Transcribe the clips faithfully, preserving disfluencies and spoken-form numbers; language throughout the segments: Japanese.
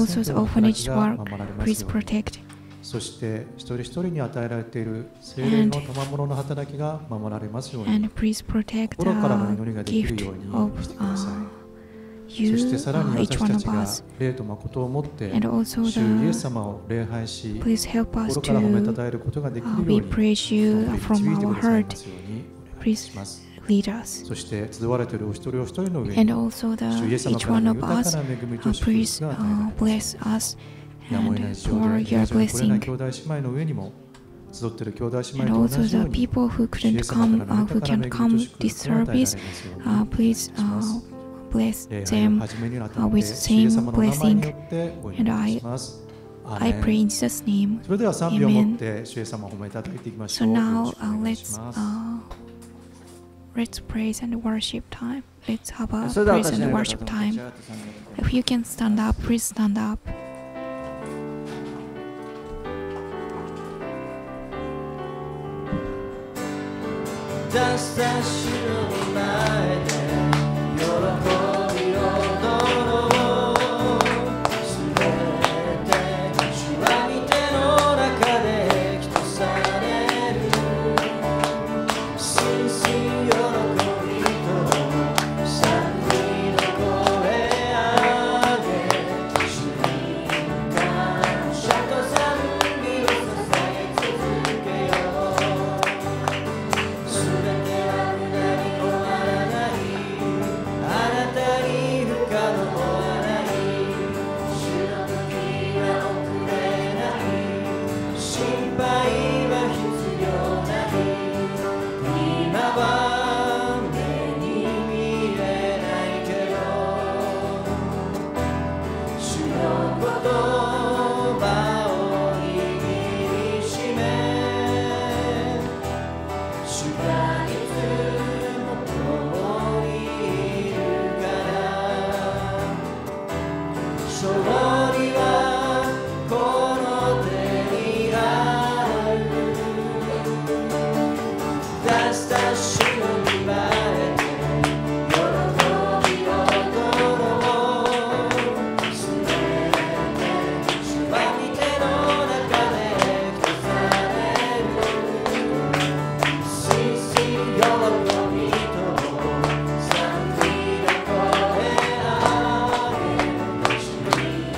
also the orphanage work, please protect. そして一人一人に与えられている聖霊の賜物の働きが守られますように、 And please protect 心からの the 祈りができる gift ように of してください。 uh, そ you, してさらに uh, 私 each one た of ちが us. 霊と誠を持って And also 主イエ the, ス様を礼拝し、 please help us 心から褒めた to たえることができる uh, よう we に praise you 導いて from く our ださい heart. ますようにお願い Please します。 lead us. そして集われているお一人お一人の上 And に also 主イエ the ス様 each から one の of 豊か us, な恵み uh, と祝 please 福が与えら uh, れます bless us やむを and 得ない事 for 情で your 命を取れない blessing. 兄弟姉妹の上にも集っている兄弟姉 And 妹と also 同じよう the に people who 主イエ couldn't ス様 come, からの uh, who 豊かな恵 can't みと come 祝 this 福が与えられます service, ように uh, お願い please します uh, bless 礼拝の them 始めにあた uh, って with 主イエ same ス様の名前に blessing. よってお祈りします。アー I メン pray in Jesus' name. それでは賛美を持っ Amen. て主イエス様を褒めたたえていきまし So ょう。よろ now しくお uh, 願いし let's ます。 uh, let's praise and worship time. Let's have a それでは praise 私 and の worship 方と time. 立ち上がって賛美を歌い If you can stand up, please stand up. 私たちの前で喜びを踊ろうすべて主は御手の中で来とされる心身喜びと賛美の声上げ主に感謝と賛美を捧げ続けようすべては無駄に終わらないあなたに不可能はない主の時は遅れない心配は必要ない今は目に見えないけど主の言葉を握りしめ主がいつも共にいるから勝利はこの手にある私たちの見前で喜びを踊ろうすべて主は御手の中で来とされる心身喜びと賛美の声上げ主に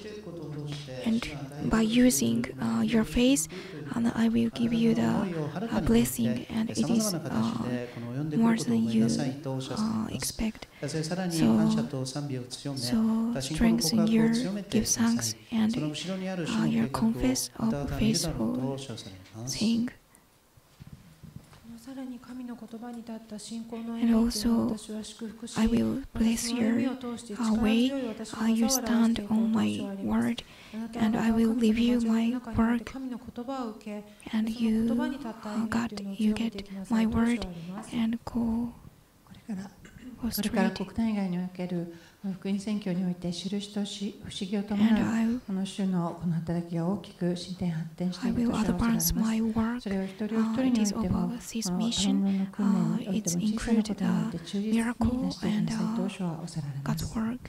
And by using uh, your faith, and I will give you the uh, blessing, and it is uh, more than you uh, expect. So, so strengthen your give thanks and uh, your confess of faithful thing. And also, I will bless your uh, way. Uh, you stand on my word, and I will leave you my work. And you, uh, God, you get my word and go, go これから straight. 国内外における福音宣教において印とし不思議を伴 And う I, この主のこの働きが大きく進展発展して I いる will ことを恐れま advance す。 my work. それを一人一 Uh, 人 it にお is いて about も this この mission. 頼みの訓練において Uh, も it's 小さなこと included において忠実になしていきなさいと主はおせられま God's す。 work.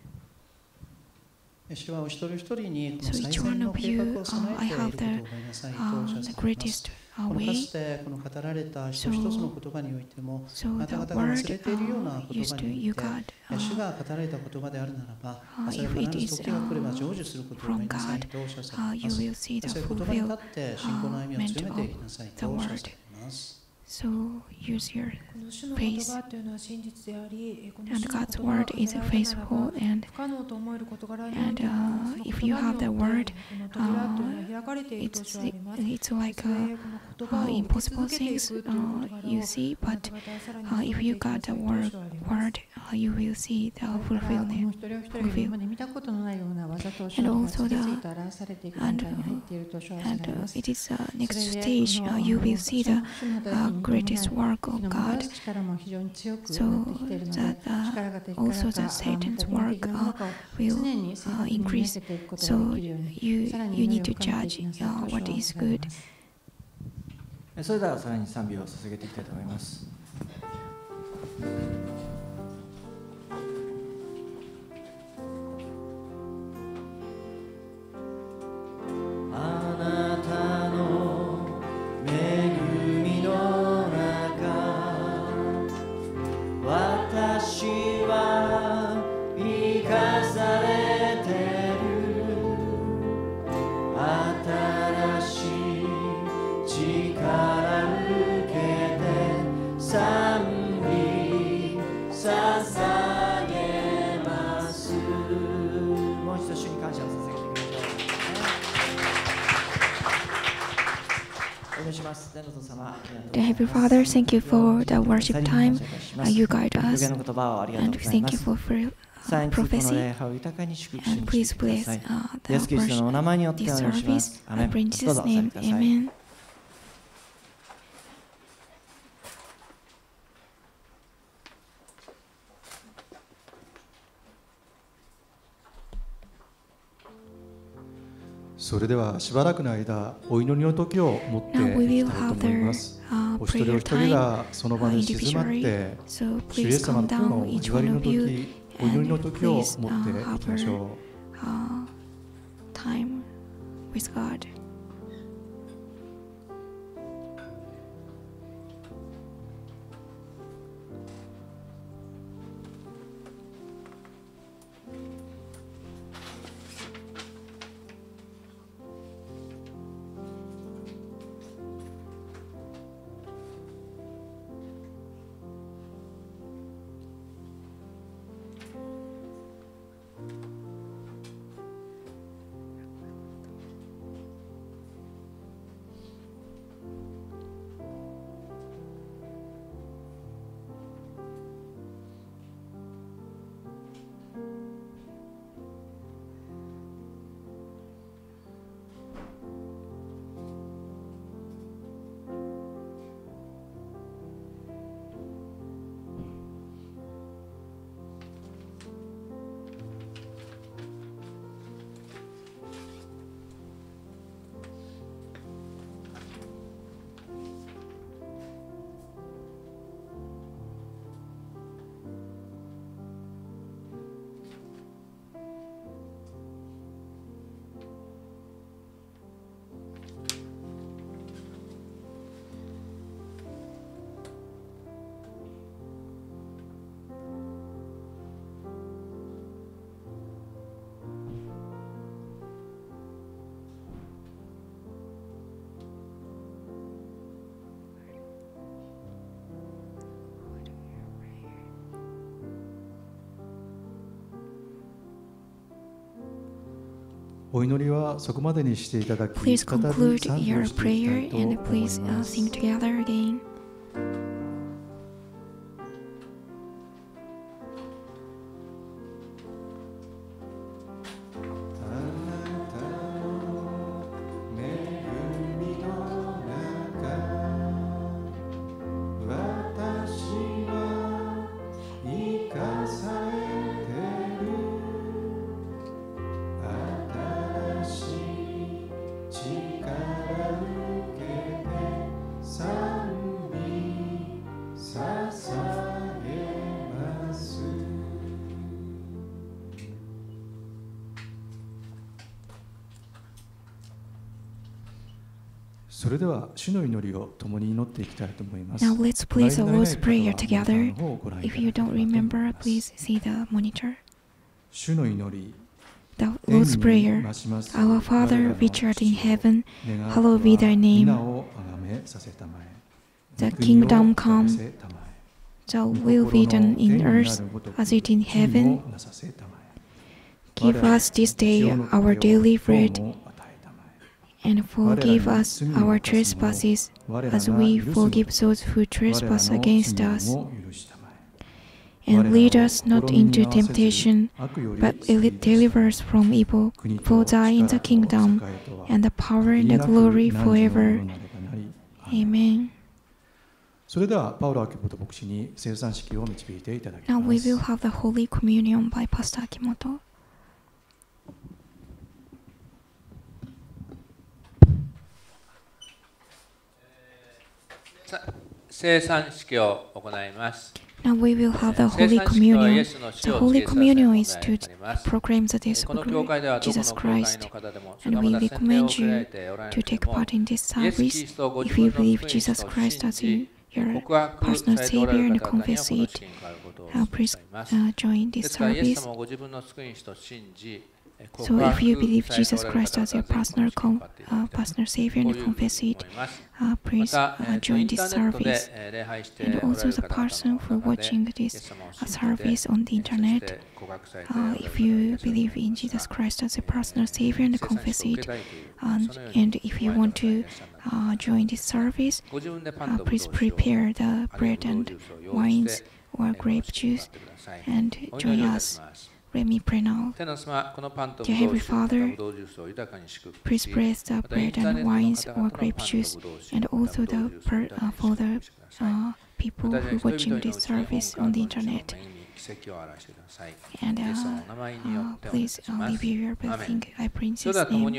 主はお一人一人にこ So の最 each 善 one の of 計 you, 画を備 uh, I えている have こと the を覚えなさいとお uh, っしゃ the っています。 greatest uh, このか way. つてこの語られた人 So, 一つの言葉においても、 so あなた the 方が忘 word れているような uh, 言 used 葉 to にお you いて、 God 主 uh, が語られた言葉であるならば、 uh, それ if は it 必 is ず時が来れば uh, 成就することを覚 from えなさい God, とおっしゃってい uh, ま you す。 will see the そういう言葉に立 fulfilled って信仰の歩みを強めていきなさいとおっしゃっています。 So use your この主の言葉というのは真実であり、この and 主の God's 言葉が word is 語られたならば faithful, and 不可能と思える事柄に and おいても uh, その if 言 you 葉 have に the よっ word, てこの扉というのは開かれていると it's 主はあります。 it's like それ uh, でこの言葉 uh, を受け impossible 続けてい things くという uh, 事柄 you を see, あな but た方はさらに uh, 守 if って you いきな got さ the いと word, 主はあります。 word uh, you will see the これからこの fulfillment. 一人一人が今まで見たことのないような技と手 And 段が also 次 the 々と表されていく段 and 階に入っていると主はおっしゃ and られ uh, ます。 it is uh, そ next れで stage こ uh, の you will see the 主の uh, 働きに greatest 伴い work 火 of の回 God. す力も非常に強く So なってきているので、 that uh, 力が敵から also か the ま Satan's た work 的なものかを uh, 常 will に正 uh, 確に見分 increase. けていくことが So できるように you さらに you 祈り need を to 深めていき judge なさい uh, と主 what はおっ is しゃられ good. ます。 それではさらに賛美を捧げていきたいと思います。 あなたの恵みの中、私は生かされてる。新しい力受けて賛美捧げます。もう一度主に感謝を捧げていきましょう。お願いします。天の父様、 Dear Heavenly Father, thank you for the worship time. Uh, you guide 予 us, 言の言葉をありがとう and ござい thank ま you す。 for free, さら uh, にこの prophecy. 礼拝を豊かに祝福し And に please してくだ bless さい。 uh, イエス the キリストのお worship, 名前によってお this 願いしま service. す。ア I メン。 pray in どうぞ Jesus' お座り name. ください。 Amen. 「それではしばらくの間お祈りの時を持って Now we いき will たいと have 思い the ます。 uh, お一人お prayer 一人 time がその場 uh, に静まっ individually. て So 主イエ please ス様 come の今日 down, の each 交わ one りの of you, 時お祈りの and 時を please 持 uh, ってい have きまし a ょう。 uh, time with God. お祈りはそこまでにしていただき、 Please 再び conclude 賛美 your をしていきた prayer いと and 思い please ま uh, す。 sing together again. それでは主の祈りを共に祈っていきたいと思います。 Now let's please the Lord's Prayer together. If you don't remember, please see the monitor. 主の祈り、 The Lord's Prayer. Our Father, which art in heaven, hallowed be thy name. The kingdom come, the will be done in earth as it in heaven. Give us this day our daily bread, and forgive us our trespasses, as we forgive those who trespass against us. And lead us not into temptation, but deliver us from evil. For thine is the kingdom, and the power and the glory forever. Amen. それではパウロ秋元牧師に聖餐式を導いていただき Now ま we す。 will have the Holy Communion by Pastor Akimoto. 聖餐式を行います。 Now we will have the Holy Communion. The Holy Communion is to proclaim the death of Jesus Christ. And we recommend you to take part in this service if you believe Jesus Christ as your personal Savior and confess it. Uh, please uh, join this service. So if you believe Jesus Christ as your personal, com- uh, personal Savior and confess it, uh, please uh, join this service. And also the person who watching this uh, service on the internet, uh, if you believe in Jesus Christ as your personal Savior and confess it, and, and if you want to uh, join this service, uh, please prepare the bread and wines or grape juice and join us. Let me pray now. Dear Heavenly Father, please bless the bread and wines or grape juice, and also the per, uh, for the uh, people who are watching this service on the internet. And uh, uh, please uh, reveal your blessing. I pray in Jesus' name.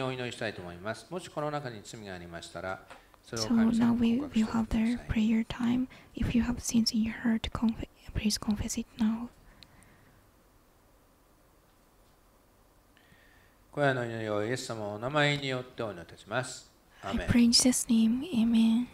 So now we will have the prayer time. If you have sins in your heart, conf- please confess it now. これらの祈りをイエス様のお名前によってお祈りいたします。アーメン。 I pray in Jesus' name. Amen.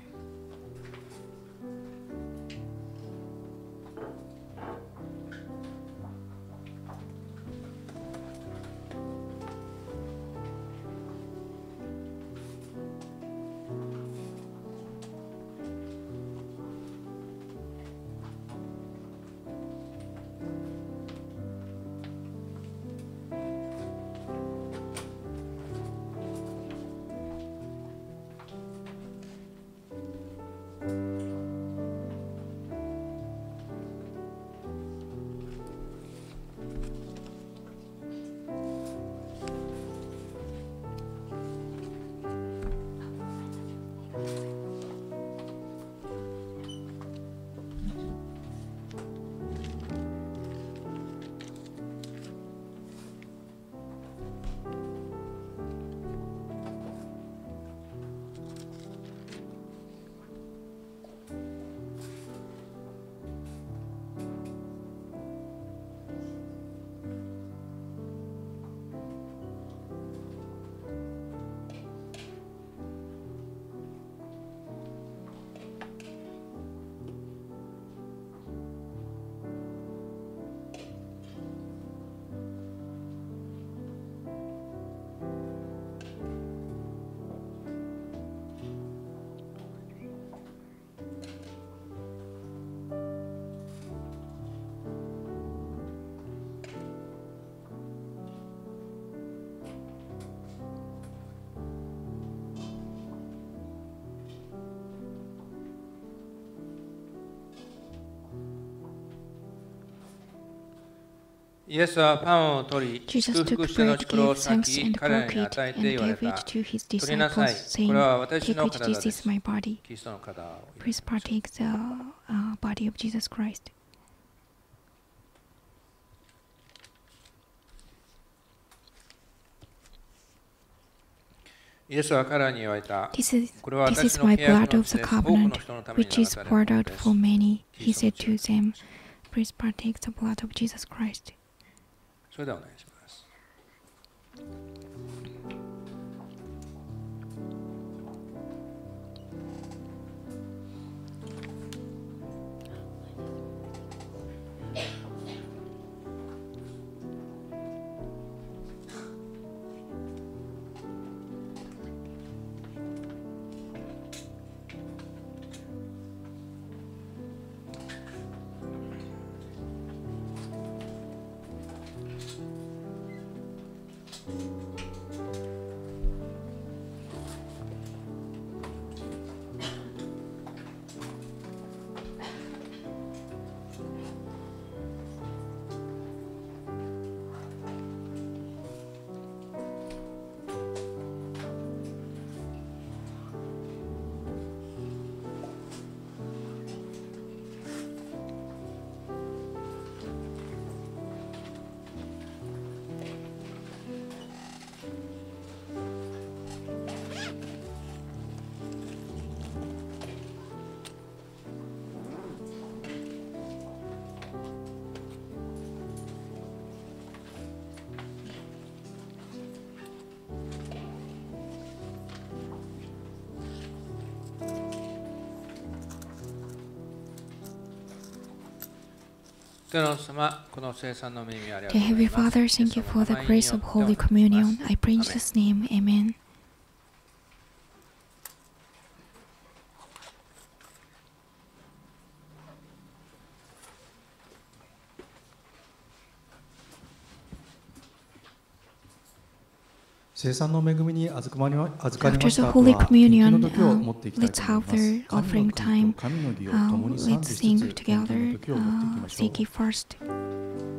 イエスはパンを取り、 Jesus 祝 took 福しての bread, 袋を gave 裂 thanks, き、 and 彼ら broke に it, 与えて and 言われ gave た。 it to his 取りなさい。 disciples, これは saying, 私 Take の it, 体で this is す。 my body. キリストの体を。 Please partake the uh, body of Jesus Christ. イエスは彼らに言われた。 This is, これは this 私 is の my 契約 blood の of 血 the です。多くの covenant, 人のために which 流 is されるも poured の out です。 for many. キ He リストの said 血 to です。 them, Please partake the blood of Jesus Christ. それではお願いします。天の様、この聖餐の恵みありがとう Dear ござい Heavenly ます。 Father, thank you for the grace of Holy Communion. I pray in Jesus' name, Amen. 聖餐の恵みに預かりま預かり After まし the た後 Holy は、献金 Communion, の時を uh, 持っていきたい let's と思い have ます。 the offering time. 神の義と Uh, 共に賛美 let's し sing つつ、献金 together, の時を持っていき uh, ましょう。 seek ye first.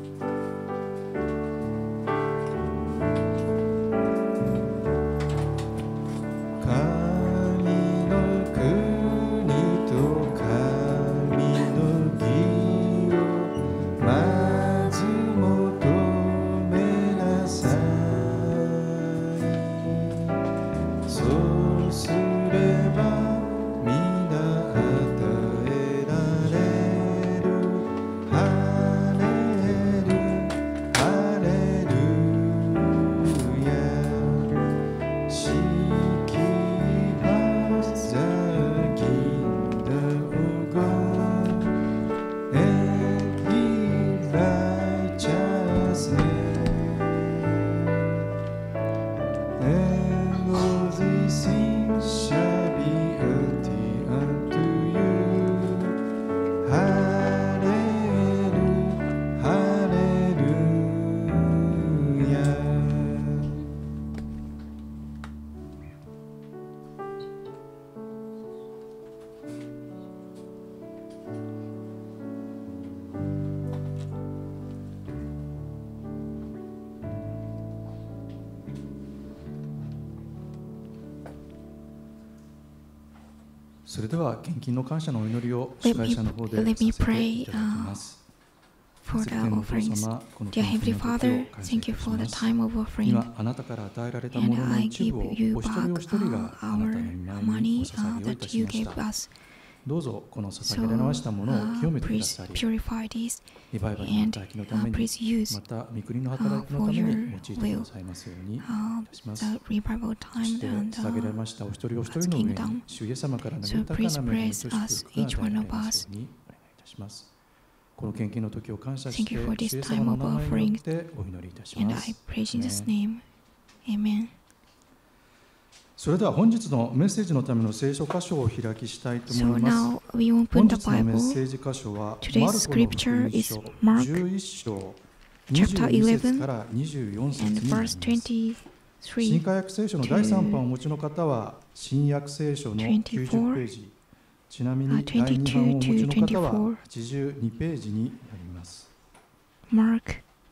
それでは献金の感謝のお祈りを司 Let 会 me, 者の方で let さ me せてい pray ただき uh, ます。 for the 天のお父 offerings. 様、この Dear 献 Heavenly 金の時 Father, を感謝い thank you たし for ま the す。 time of offering. 今あなたから与えられたも And のの I 一部を give you お一人 back お一人が uh, あなた our の御前に money お捧 uh, げをいた that し you まし gave た。 us. どうぞこの So 捧げられましたものを uh, 清めてくだ please さり、 purify this リバイバルの and 働きのた uh, めに、 please use また御国の働きのために uh, 用 for い your てくださいますようにい uh, たします。 the revival そし time て and 捧げられ uh, ましたお一人お一人の上に kingdom. 主イエス様からの So 豊か please な恵みと bless 祝 us, 福が each 与え one ら of れます us. ようにお願いいたします。この献金の時を感謝し Thank て you for 主イ this エス様 time の of 名前によ offering ってお祈りいたし and ま I す。 pray in Jesus' アメン name. Amen. それでは本日のメッセージのための聖書箇所をお開きしたいと So 思います。 now we 本 open the 日のメッ Bible. セージ箇所は Today's マルコの福音 scripture 書 is Mark じゅういっ章 chapter にじゅうに節 eleven からにじゅうよん節 and になりま verse す。 twenty-three 新化訳聖書のだいさん版をお持ちの方は新約聖書のきゅうじゅうページ、ちなみにだいに版をお持ちの方ははちじゅうにページになります。 Mark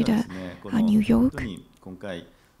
to the uh, New York. 今回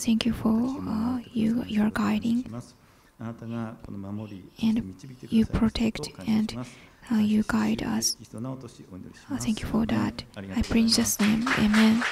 thank you for uh, you, your guiding. あなたがこの守り、 And 導いてく you ださいますことを protect 感謝 and します uh, you guide us. キリストの名を通しお祈りし Uh, ます。 thank you for that. ありが I とうござい pray ま in す Jesus' name. Amen.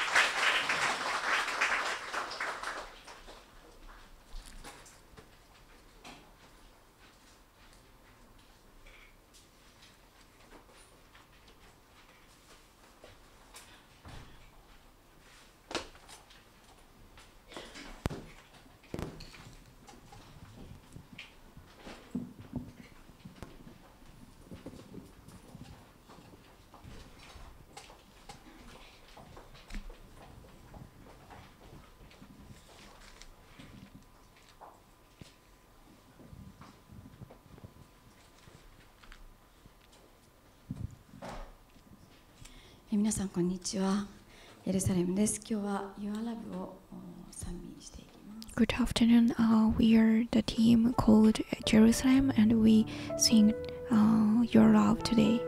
皆さんこんにちは。エルサレムです。今日は Your Love を賛美していきます。 Good afternoon. Uh, we are the team called Jerusalem, and we sing uh, Your Love today.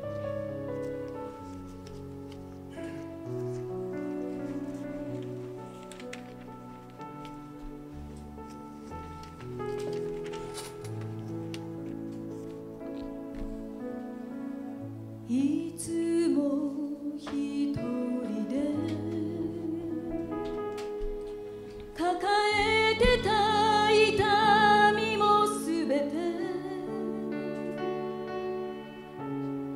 いつも一人で抱えてた痛みもすべて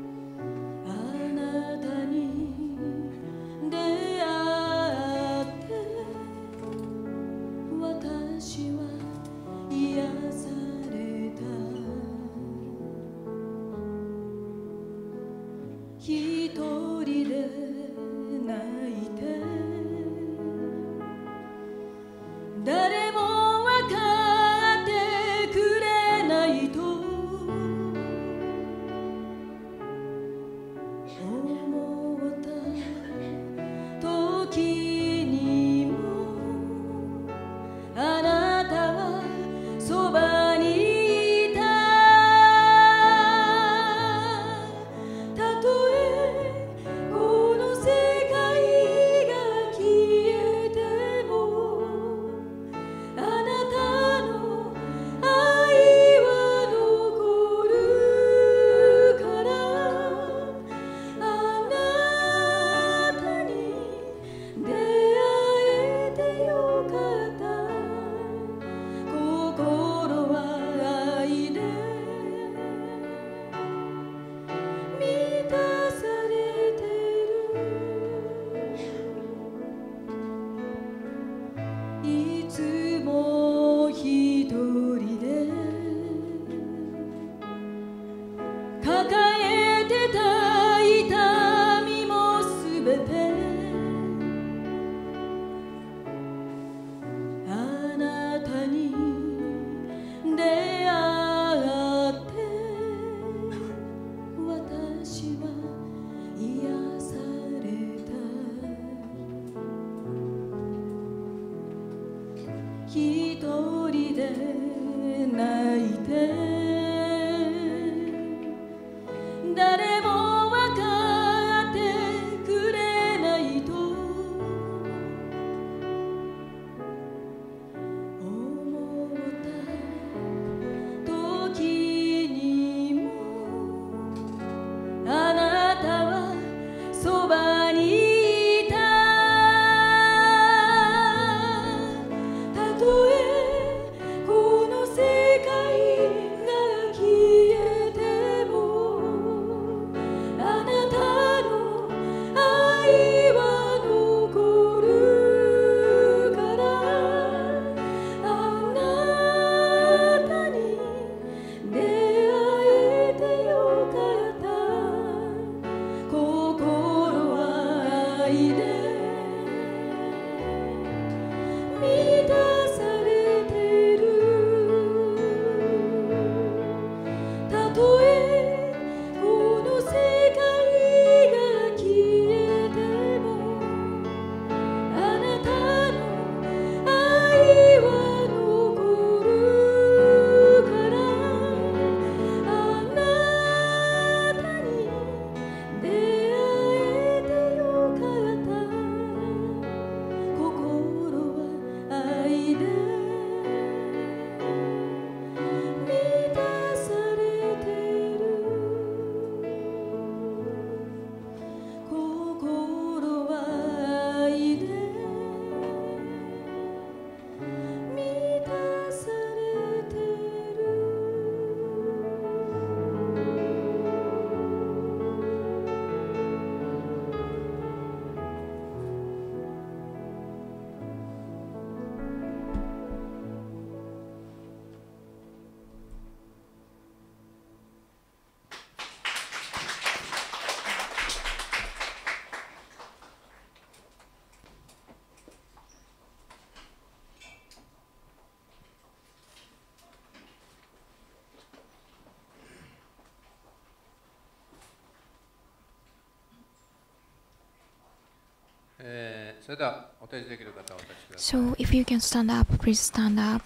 それではお手伝いできる方はお立ちください。 So if you can stand up, please stand up.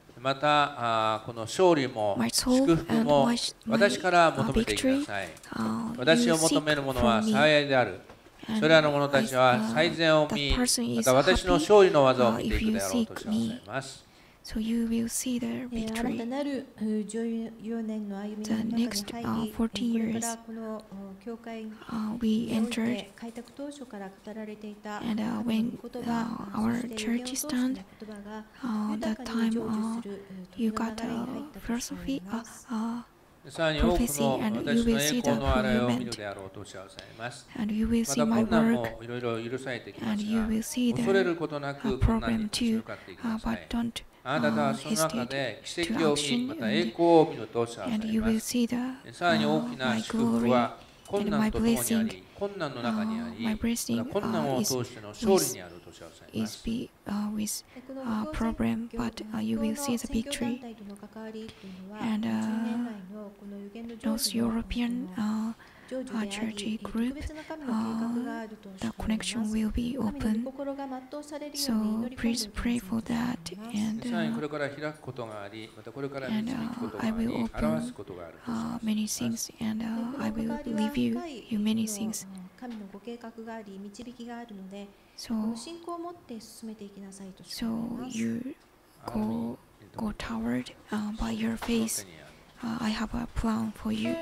またあこの勝利も My soul 祝福 and も my, 私から my 求めていきな victory, さい。 uh, 私 you を求 seek める者は from me. 幸いである。 And それらの者たちは uh, 最善を that 見、 person ま is た私の happy, 勝利の技を uh, 見て if いく you であろうと seek します me. ます。 So you will see their えー新た victory. なるじゅうよねんの歩み The の中に next 入 uh, り、 fourteen これ years, からこの教会 uh, we におい entered, て開拓当初から語られていた and uh, 神 when の言葉、 uh, our そして予言を church 通しての stand, 言葉が uh, 豊 that かに time 成就 uh, する you 時の got 流れに a 入ったとしてお philosophy, り uh, ます。 uh, さらに多く prophecy, の and 私 you の will 栄 see 光 the の洗いを見 fulfillment. るであろうとおっしゃいます。 And you will ま see た my 困難 work, もいろいろ許されてきま and す you が、 will see 恐れ the ることな uh, く困難 problem に立ち too, 向かっていき uh, なさ but い。 don't あなた uh, はその中 hesitate で奇 to 跡を見、 action, また栄 and, 光を見るとおっしゃい and ま you will す。 see the さらに大 uh, きな my 祝福 glory, は困 and 難 my と共にあ blessing, り、困難の中にあ uh, り、 my また blessing 困難 uh, を is 通しての勝利にあるとおっしゃいま is す。 be uh, with この uh, 無教 problem, 選挙 but uh, you will see the 選挙団 victory. 体との関わりというのは、 And, uh, じゅうねん来のこの予言の成 North 就の European この uh, 成就であり、 church 特 group, 別な神の計画があるとおっし the ゃっており connection ます。 will be 神の open. 御心が全うされるように So 祈り込んで please い pray き for たい that, と思います。 and さらにこ uh, れから開くことがあり、またこれから and 導くこと uh, が I あり、 will 表す open ことがあるとおっしゃ uh, います。 many things, and で uh, こ I の関 will わりは leave you 深い you many こ things. の神のご計画があり、導きがあるので、こ So の信仰を持って進めていきなさいとしており so ます。 you go go toward uh, by your faith. Uh, I have a plan for you.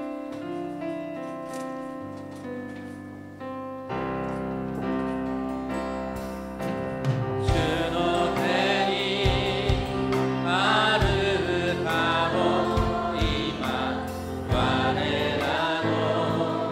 主の手にあるかも今我らの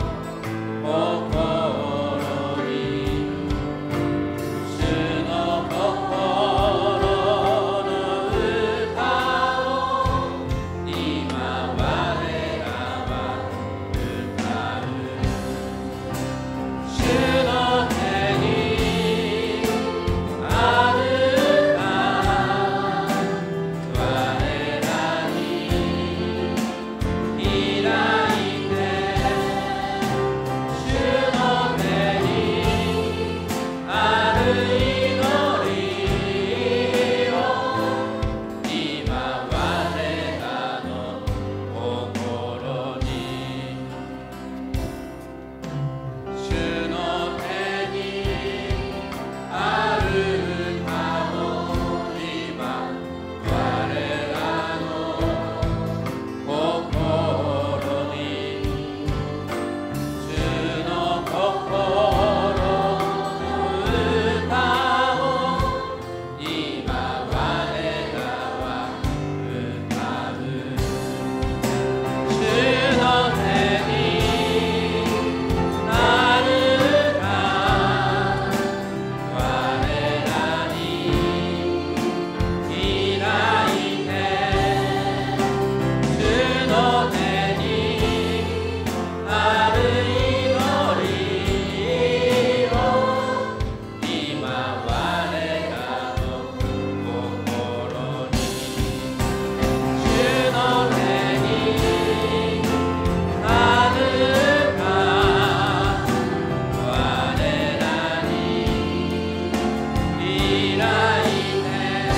心に主の心の歌を今我らは歌う主の手にあるか我らに開いて主の手にある祈りを今我らの心に主の手にあるかも今我らの心に主の心の歌を今我らは歌う主の手にあるか我らに開いて主の手にある祈りを今我らの心に主の手にあるか我らに開いて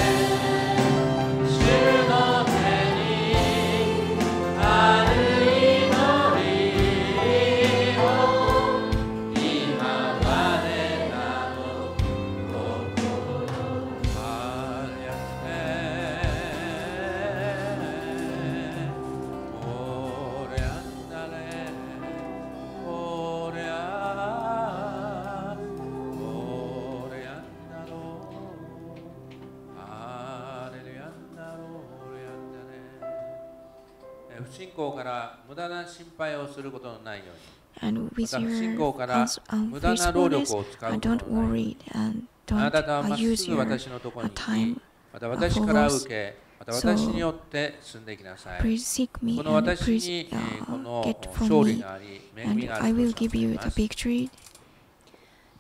主の手にある祈りを今我らの心ありゃねおりゃんだれおりゃおりゃんだろうあれりゃんだろうおりゃんだねえ不信仰から無駄な心配をすることのないように And with また不信仰 your から uns- 無駄な労 unfaithfulness, 力を使 uh, うこと don't のないよう worry に and あな don't た方は uh, まっ use すぐ your 私のところ uh, に行 time. きまた私から受けまた私によって進んでいきなさい Please seek me この and 私 please にえーこ uh, の get from 勝利 me, があり恵み and があ I る will と give 信じ you ま the す victory.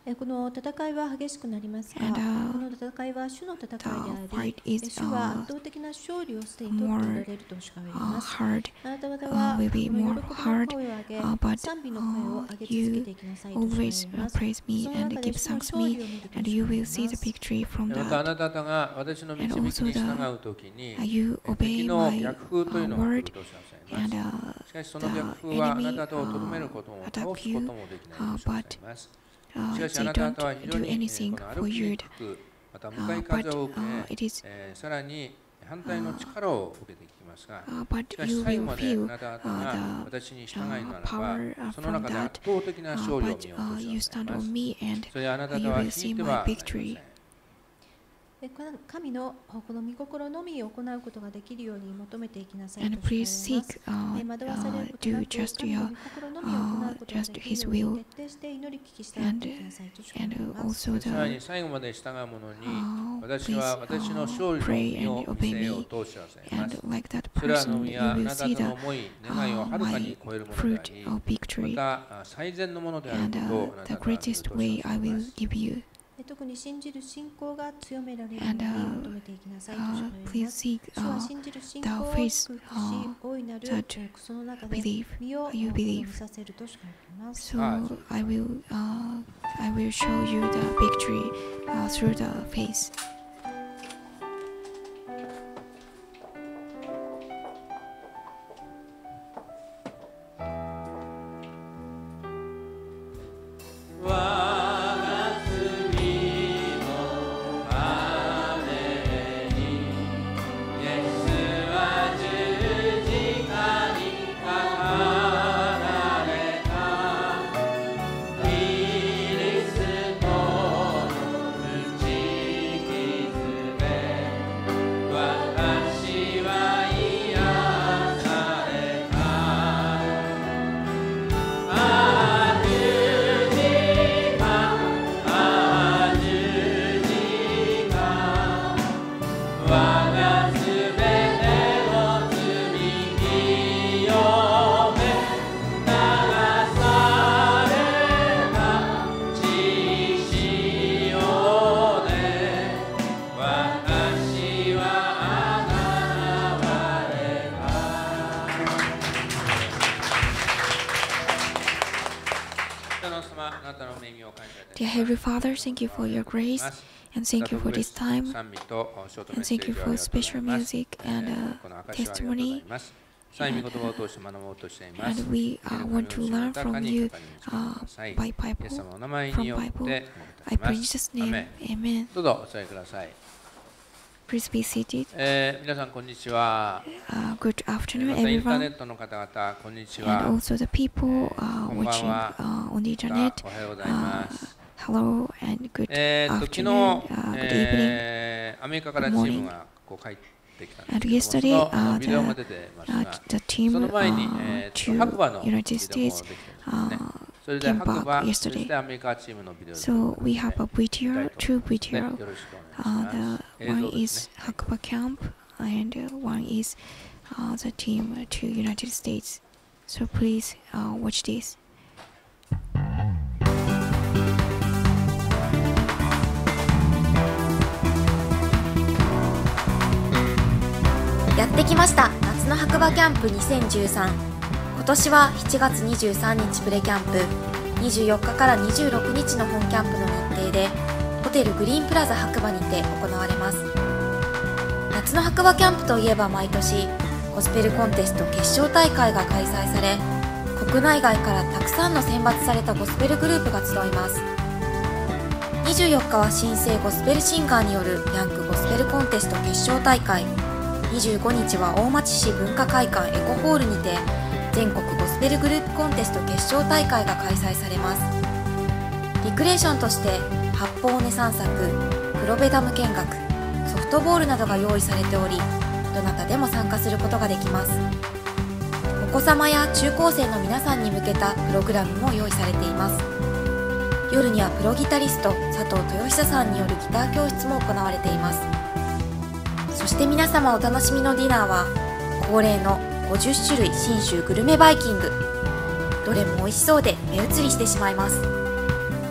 この戦いは激しくなりますが、 And, uh, この戦いは主の戦いで the あ fight り、 is, 主は uh, 圧倒的な勝利をすでに取っておられると主が言い uh, ます。 hard, あなた方 uh, は will be この more 喜びの hard, 声を上げ、 uh, but 賛美の声を uh, 上げ続けて you いきなさいと主が always 言い uh, ます。 praise me その and 中で give 主の thanks 勝 to 利 me, を見ると and 主 you が言い will see ま the す。 victory from またあ that. なた方が私の導きに従うときに Uh, you 敵 obey の my 逆風というの uh, が来る word, とおっしゃいま and す。 uh, しかしその the 逆風はあな enemy た方をとどめる uh, ことも倒 attack す you, こともできない uh, とおっしゃい but ます。 uh, しかしあ they なた don't 方は非常 do にえー anything この歩 for き you. にくく、また向 Uh, かい but 風を受 uh, け、 it is えーさらに反対の力を受けていきますが、 uh, but しかし you 最後 will まであ feel なた方 uh, が the 私に従いな uh, らば、 power uh, その from 中で that. 圧倒的な Uh, 勝利を but 見よう uh, とし you て stand います。 on me, and それあなた you 方は will 引 see いて my はなりませ victory. ん。 神のこの御心のみを行うことができるように求めていきなさい And と主が please 言います。 seek uh, 惑わされ uh, ることな do く just 神の your 御心のみを行うことができるように徹底して祈り聞き従っていきなさいと主が言い and ます。 also さら the に最後まで従う者に uh, 私は please 私の uh, 勝利の pray 実を and 見 obey せよう me, とおっしゃいます。 and like that それらの person 実 you はあ will なた see 方 the の思い、願いを uh, はるか my に超えるものであ fruit り、 of ま victory, た最善のものである and ことを uh, あな the た方は知る greatest とおっしゃ way い I ま will す。 give you. 特に信じる信仰が強められるよう And に uh, 求めていきなさいと主が uh, 言い please ます。 seek 主は uh, 信じる信 the 仰を faith 祝福し、 uh, 大いなる that その中で believe 身を you 見 believe. させると主が言います。 So I will uh, I will show you the victory uh, through the faith. 天の様、あなたの恵みを感謝いた Dear します。 Heavenly Father, thank you for your grace, and thank you for this time, 賛美とショートメ and ッセー thank ジ you をあ for りがとうござい special ます。 music and え uh, ーこの証しをありがとうござい testimony. ます。さあ、御言葉を通して学ぼうとしています。 And we uh, want to learn from you uh, by イエ Bible, ス様のお名前 from によって Bible. お I 願 pray い in いたし Jesus' ます。ア name. メン Amen. どうぞお座りください。 Please be seated. えー皆さん、こんにちは。 Uh, good ま afternoon, たインターネ everyone. ットの方々、こんにち And は。 also the people uh, こんばん watching は。 uh, on the お internet. はようございま Uh, す。 hello and good えーっと昨日、 afternoon, uh, good evening. えーアメリカからチームがこう帰ってきたんです And けども、 yesterday, そのあの uh, ビデオが the, 出てまし uh, たが、 the そ team の前に、 uh, えーっと to 白馬のビ United デオもでき States てるんですね。 uh, それで came 白 back 馬、そし yesterday. てアメリカチームのビデオ So we have a 見たい VTR, と two 思いますね。 VTR. よろしくお Uh, 願いします。 the 映像 one で is すね。 Hakuba Camp, and uh, one is uh, the team to United States. So please uh, watch this. やってきました夏の白馬キャンプにせんじゅうさん。今年はしちがつにじゅうさんにちプレキャンプ、にじゅうよっかからにじゅうろくにちの本キャンプの日程でホテルグリーンプラザ白馬にて行われます。夏の白馬キャンプといえば毎年ゴスペルコンテスト決勝大会が開催され、国内外からたくさんの選抜されたゴスペルグループが集います。にじゅうよっかは新生ゴスペルシンガーによるヤングゴスペルコンテスト決勝大会、にじゅうごにちは大町市文化会館エコホールにて全国ゴスペルグループコンテスト決勝大会が開催されます。リクレーションとして八方尾根散策、黒部ダム見学、ソフトボールなどが用意されており、どなたでも参加することができます。お子様や中高生の皆さんに向けたプログラムも用意されています。夜にはプロギタリスト佐藤豊久さんによるギター教室も行われています。そして皆様お楽しみのディナーは恒例のごじゅっしゅるい信州グルメバイキング。どれも美味しそうで目移りしてしまいます。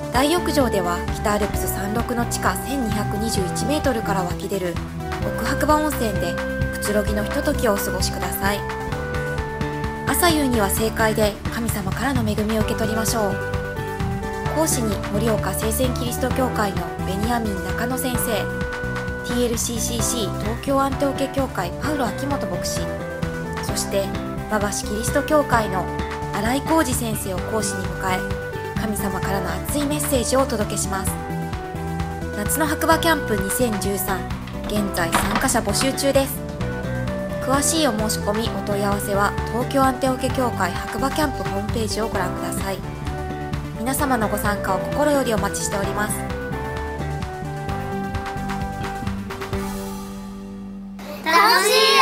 大浴場では北アルプス山麓の地下せんにひゃくにじゅういちメートルから湧き出る奥白馬温泉でくつろぎのひとときをお過ごしください。朝夕には正解で神様からの恵みを受け取りましょう。講師に盛岡聖戦キリスト教会のベニヤミン中野先生、 ティーエルシーシーシー 東京アンテオケ教会パウロ秋元牧師、そして馬橋キリスト教会の新井浩二先生を講師に迎え、神様からの熱いメッセージをお届けします。夏の白馬キャンプにせんじゅうさん、現在参加者募集中です。詳しいお申し込みお問い合わせは東京アンテオケ教会白馬キャンプホームページをご覧ください。皆様のご参加を心よりお待ちしております。 楽しいよ。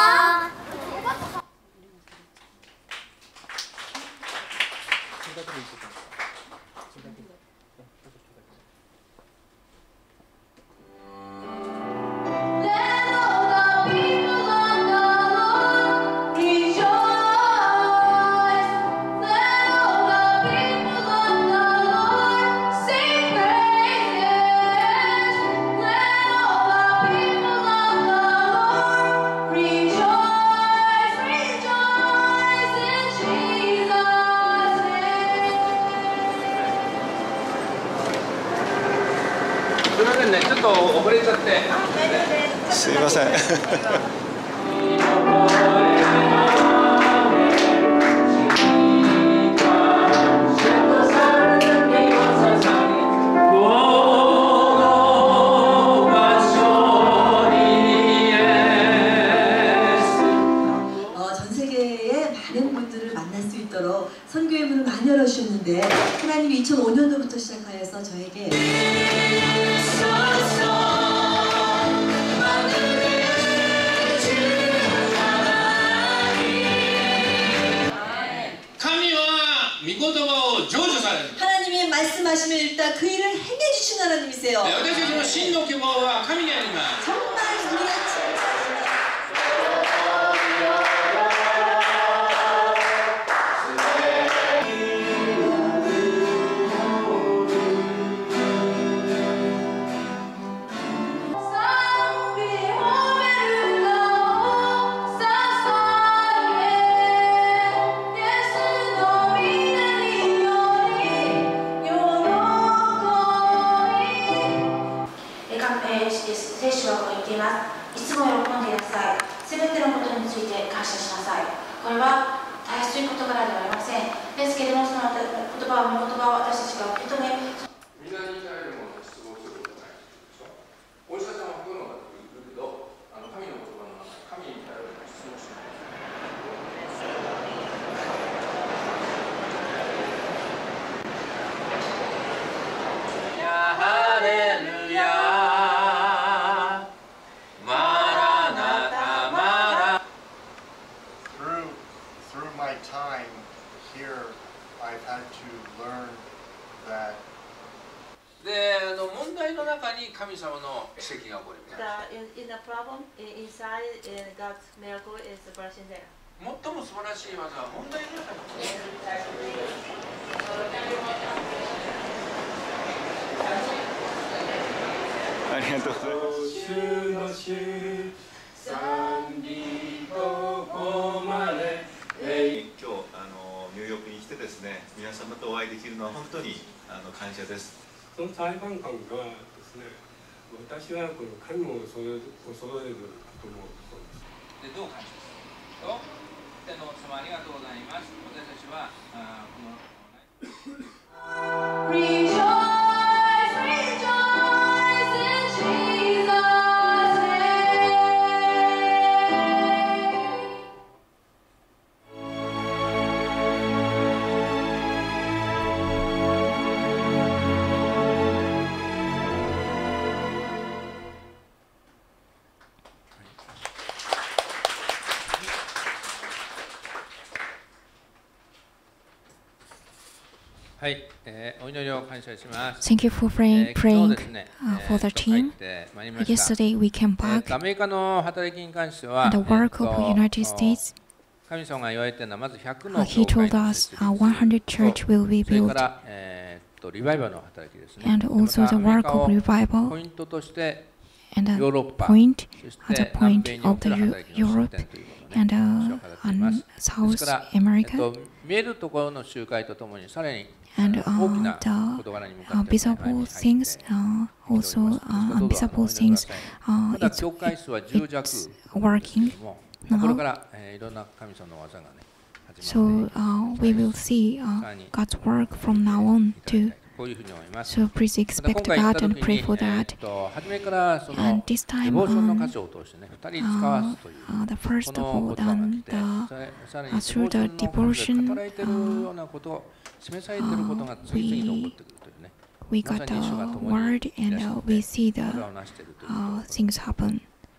ちょっと溺れちゃって。 すいません。 전 세계의 많은 분들을 만날 수 있도록 선교의 문을 많이 열어주셨는데 하나님이 이천오 년도부터 시작하여서 저에게 하나님이 말씀하시면 일단 그 일을 행해주신 하나님이세요. 정말 우리의 In the problem inside God's miracle is the blessing there. 最も素晴らしい技は問題の中に。 ありがとうございます。 主の主、賛美と誉れ。 今日あのニューヨークに来てですね、皆様とお会いできるのは本当にあの感謝です。 その裁判官がですね、私はこの神を恐れると思うそうです。 でどう感謝すると、天のお父様ありがとうございます。私たちはあこのはい、えー、お祈りを感謝します。 Thank you for praying, praying uh, for the team. Yesterday we came back. アメリカの働きに関しては、 The work of the United States. 神様が言われているのはまずひゃくの He told us uh, one hundred church will be built. それから、えー、 and also the work of revival, and the point, the point of the Europe and uh, and South America, and uh, the uh, visible things, uh, also uh, invisible things, uh, it's, it's working now. So uh, we will see uh, God's work from now on too. So please expect that and pray for that. And this time, um, uh, uh, the first of all, then the, uh, through the devotion, uh, uh, we, we got the word and uh, we see the uh, things happen.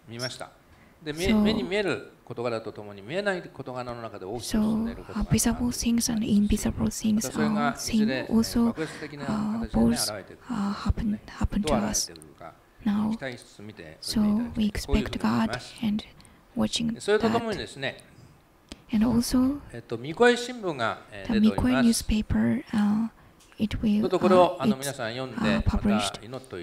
So, so uh, visible things and invisible things uh, thing also uh, both uh, happen, happen to us now. So we expect God and watching that. And also, the Mikoe newspaper, uh, it will uh, it's, uh, published.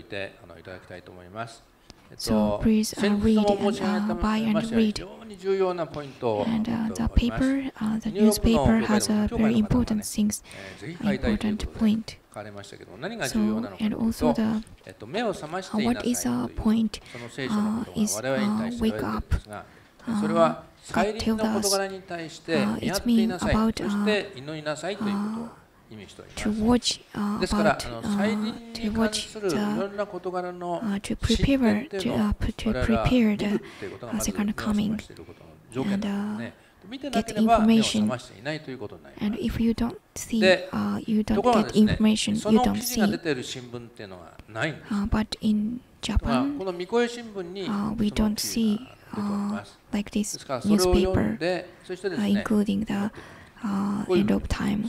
So please uh, read and uh, buy and read. And uh, the paper, uh, the newspaper has a very important things, important point. So, and also the uh, what is a point uh, is uh, wake up. Uh, God tells us uh, it means about uh, uh, to watch uh, about uh, to watch the uh, to prepare to, uh, to prepare the uh, second coming and uh, get information. And if you don't see, uh, you don't get information, you don't see. Uh, but in Japan, uh, we don't see uh, like this newspaper, uh, including the uh, end of time.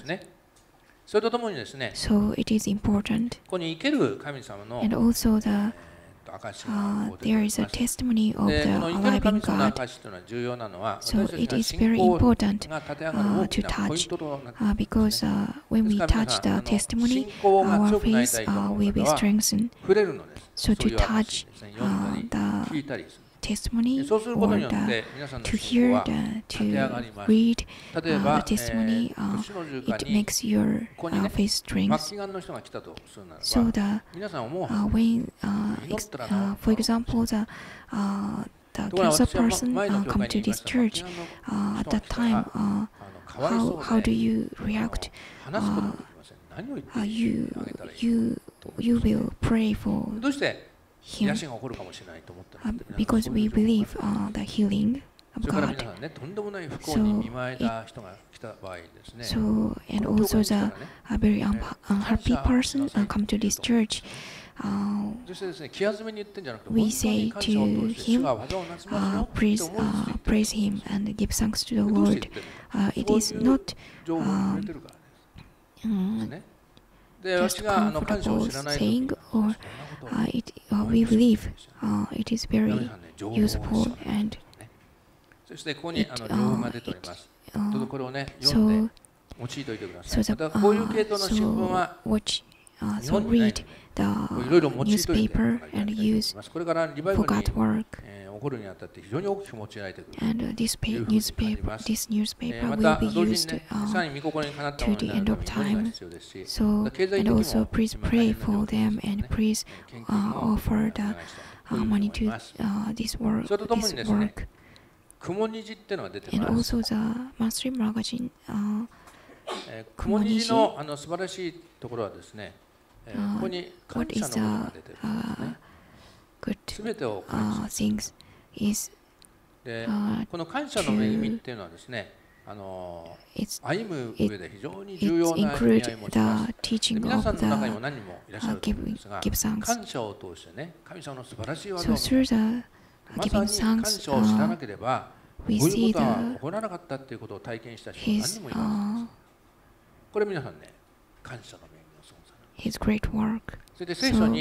So it is important. And also the uh, there is a testimony of the living God. So it is very important uh, to touch uh, because uh, when we touch the testimony, our faith uh, will be strengthened. So to touch uh, the testimony or the, to hear the, to read uh, the testimony, uh, it makes your uh, faith strength. So the uh, when uh, ex uh, for example the uh, the cancer person uh, come to this church uh, at that time, uh, how how do you react? Uh, uh, you you you will pray for him uh, because we believe uh, the healing of God. So, it, so and also the uh, very un unhappy person uh, come to this church. Uh, we say to him, uh, praise, uh, praise him and give thanks to the Lord. Uh, it is not uh, uh, just comfortable saying, or uh, it, uh, we believe uh, it is very useful and it, uh, it, uh, so so the uh, so watch uh, so read the newspaper and use for God's work. And uh, this newspaper, this newspaper will be used uh, to the end of time. So, and also please pray for them and please uh, offer the uh, money to uh, this work. This work. And also the monthly magazine. Uh, 雲虹 uh, what is the uh, good uh, things is uh, to it's, it, it includes the teaching of the uh, giving, give thanks. So through the giving thanks, uh, we see the his uh, his great work. So,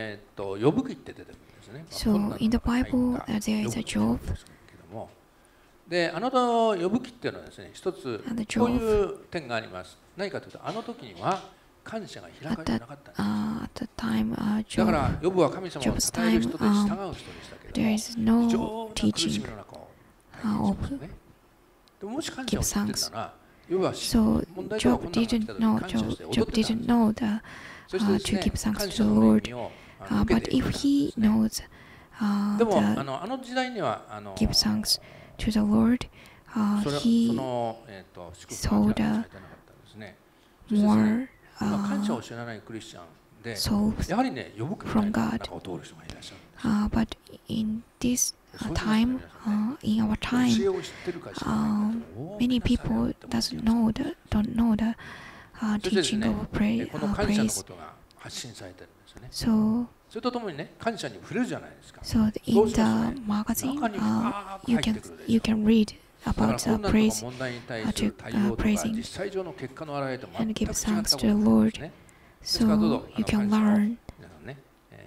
so in the Bible, uh, there is a Job. で、あの呼ぶ記っていうのはですね、一つこういう点があります。何かというと、あの時には感謝が開かれてなかったんです。 Uh, at the time, uh, だ Job, からヨブは神様を Job's 称える time, 人で従う um, 人でしたけ there れ is ども、非 no 常な苦し teaching みの中を体 uh, 験し of ますね。でももし感謝 give を知ってた thanks. ら、ヨブは So 問題とか Job 困難が来た didn't 時 know, に感謝 Job, して踊 Job ってたん didn't です。 know the, そして uh, です to ね、 give thanks 感 to 謝 the の恵 Lord. みを Uh, 受け but てい if くんです he ね。 knows uh, でも the あのあの時代にはあの give thanks to the Lord, uh, それそ he の、えー、と祝福 saw が明らかに the されてなかったんですね。そしてですね、 more 今感謝 uh, を知らないクリスチャンで、 souls やはりね、呼ぶみた from いな God. 中を通る人がいらっしゃるんです。 Uh, but in this uh, time, uh, in our 教 time, えを知ってるか知らないか um, っておー many 皆さん people やってます doesn't know the don't know the uh, そしてです teaching ね、 of pray, この uh, 感謝のこ praise. とが発信されてるんですよね。 So, それとともにね、感謝に触れるじゃないですか。 so そ in うし the ますとね、 magazine, 中に uh, 深く you 入って can くるでし you ょ。 can read だから about 困 the 難とか praise 問題に対 uh, する to 対 uh, 応とか、 praising 実際上の結果の表れと and 全く違 give ったこ thanks と to な the ん Lord. ですね。ですからどうぞ So あ you の can 感謝を learn. 皆さんね、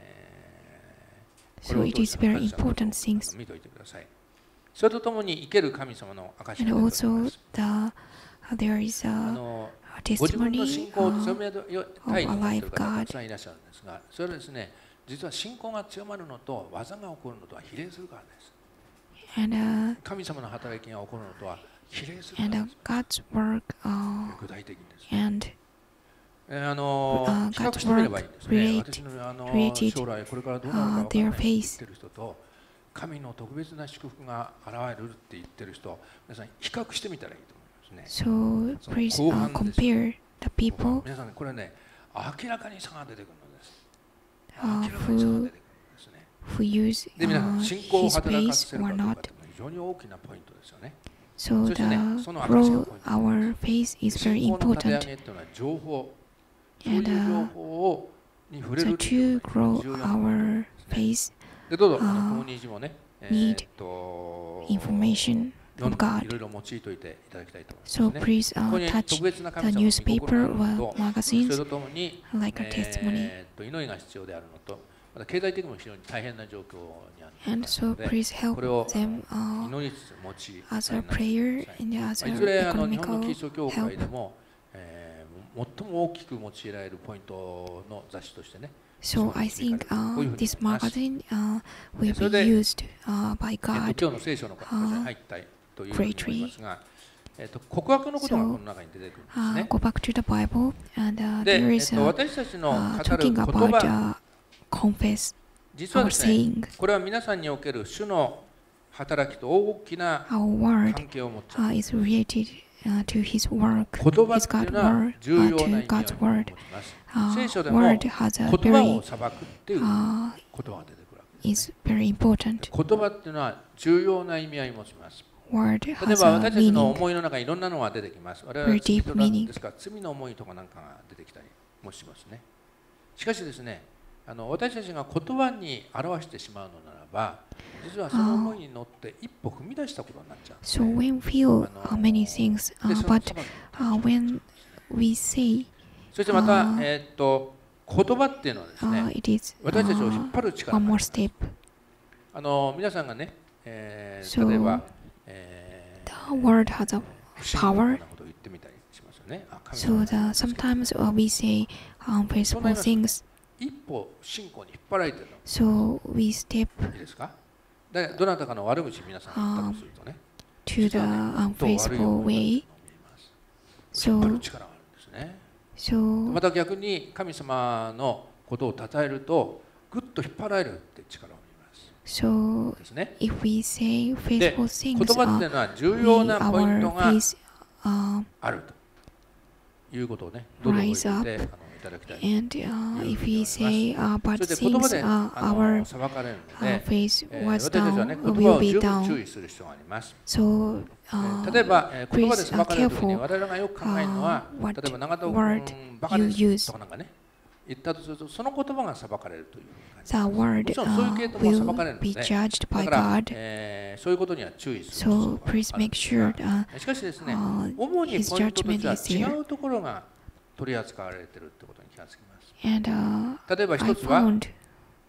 えー、こ So れを it 通 is して very 感謝の important things. 見ておいてください。それとともに生ける神様の証し And が出ておりま also す。 the uh, there is あ a, の a ご自分の testimony 信仰を uh, 強めたいと思っている of 方 a が live たくさ God. んいらっしゃるんですが、それはですね、実は信仰が強まるのと技が起こるのとは比例するからです。 And, uh, 神様の働きが起こるのとは比例する and から uh, です。 God's work uh, 具体的です。 and えーあの uh, 比較 God's してみればいい work んですね。 create, 私のあの created 将来これからどうなる uh, か分から their ないって言っ face. てる人と神の特別な祝福が現れるって言ってる人、皆さん比較してみたらいいと思いますね。 So その please 後 uh, 半です。 compare the people 皆さんね、これね、明らかに差が出てくるのです。 uh, 明らかに差が who 出てくるんですね。 who use で、皆さん、 uh, 信仰を his 働か face せるか or どうか not. って非常に大きなポイントですよね。 So そしてね、 the その証が role ポイント our face is 信 very 仰の立て上 important. げっていうのは情報、そういう And 情 uh, 報をに触れ so るっていう to のが grow 重要なポイント our ですね。 face で、どうぞ、あ uh, の、この虹もね、え need ーっと、 information 読ん of で God. いろいろ用いといていただきたいと思い So ますね。 please ここ uh, に touch 特別な the 神様の御心 newspaper がある or のと、そ magazines れとともに、 like a testimony. えーっと祈りが必要であるのと、また経済的にも非常に大変な状況にある And の so で、 please help これを them uh, 祈りつつ用い as a ください。 prayer and ま as あい a ずれあの日本の economical キリスト教会 help. でも、えー最も大きく用いられるポイントの雑誌としてね、 So I think uh, this magazine uh, will それ be で used uh, by えっと God 今日の聖書の箇所に uh, 入ったいというふうに思いま greatly. すが、えっと告白のことがこ So の中に出てくるんです uh, ね。 go back to the Bible and uh, で、 there えっ is と uh, 私たちの uh, 語る talking 言 about 葉、 uh, confess 実は our ですね、 saying. これは皆さんにおける主の働きと大きな Our word 関係を持ってい uh, ます is related uh, to His work, 言葉 His っていう God のは word, 重 uh, 要な to 意味を持 God's ち word. ます。 Uh, 聖書でも word has a 言葉 very を裁くっていう言 uh, 葉が出てくるわけですね。 is very important. 言葉っていうのは重要な意味合いを持ちます。 Word 例え has ば a 私たちの meaning. 思いの中にいろんなのが出てきます。我々は Very 罪 deep となん meaning. ですか、罪の思いとかなんかが出てきたりもしますね。しかしですね、あの私たちが言葉に表してしまうのならば、実はその思いに乗って一歩踏み出したことになっちゃうんですね。 So when we feel uh, many things, で uh, その but uh, when we say そしてまた、 uh, えーっと言葉っていうのはですね、 uh, it is 私たちを引っ uh, 張る力 one があ more ります。 step. あの皆さんがね、えー So 例えば、え the word has a ー不信仰な power. ことを言ってみたりしますよね。あ、神 So 様 the がそう sometimes uh, we say unfaithful things. 一歩信仰に引っ張られてるの。 So we step いいですか？でどなたかの悪口皆さんが言ったとするとね、 to the 実はねもっと悪い unfaithful 方に way. 引っ張る So 力があるんですね。 so また逆に神様のことを称えるとぐっと引っ張られるって力を見ます。 so ですね。 if we say で、 faithful 言 things, 葉って uh, いうのは重 we, 要なポイント our が face uh, あるということをね、どうぞ覚えて rise あ up. のいただきたい。 And uh, if we say uh, そ bad れで言葉 things, で uh, あ our の裁かれるの uh, で、 face えー was 私たちはね、 down, 言葉 will を be 十分注 down. 意する必要があります。 So えー uh, 例えば、えー言葉で please 裁 uh, かれるときに careful 我々がよく考えるのは、 uh, 例えば長 what 田 word 君バカ you です use. とかなんかね、言ったとすると、その言葉が裁かれるという The 感じ。も word ちろんそういう uh, 系統も裁かれ will るの be で、 judged だ by から、 God. えーそういうことには注意する必 So 要がある please ん make です sure が uh, しかしですね、 uh, 主に his ポイントとしては judgment is 違 there. うところが取り扱われているということに気がつきます。 And uh, 例えば I 一つは、 found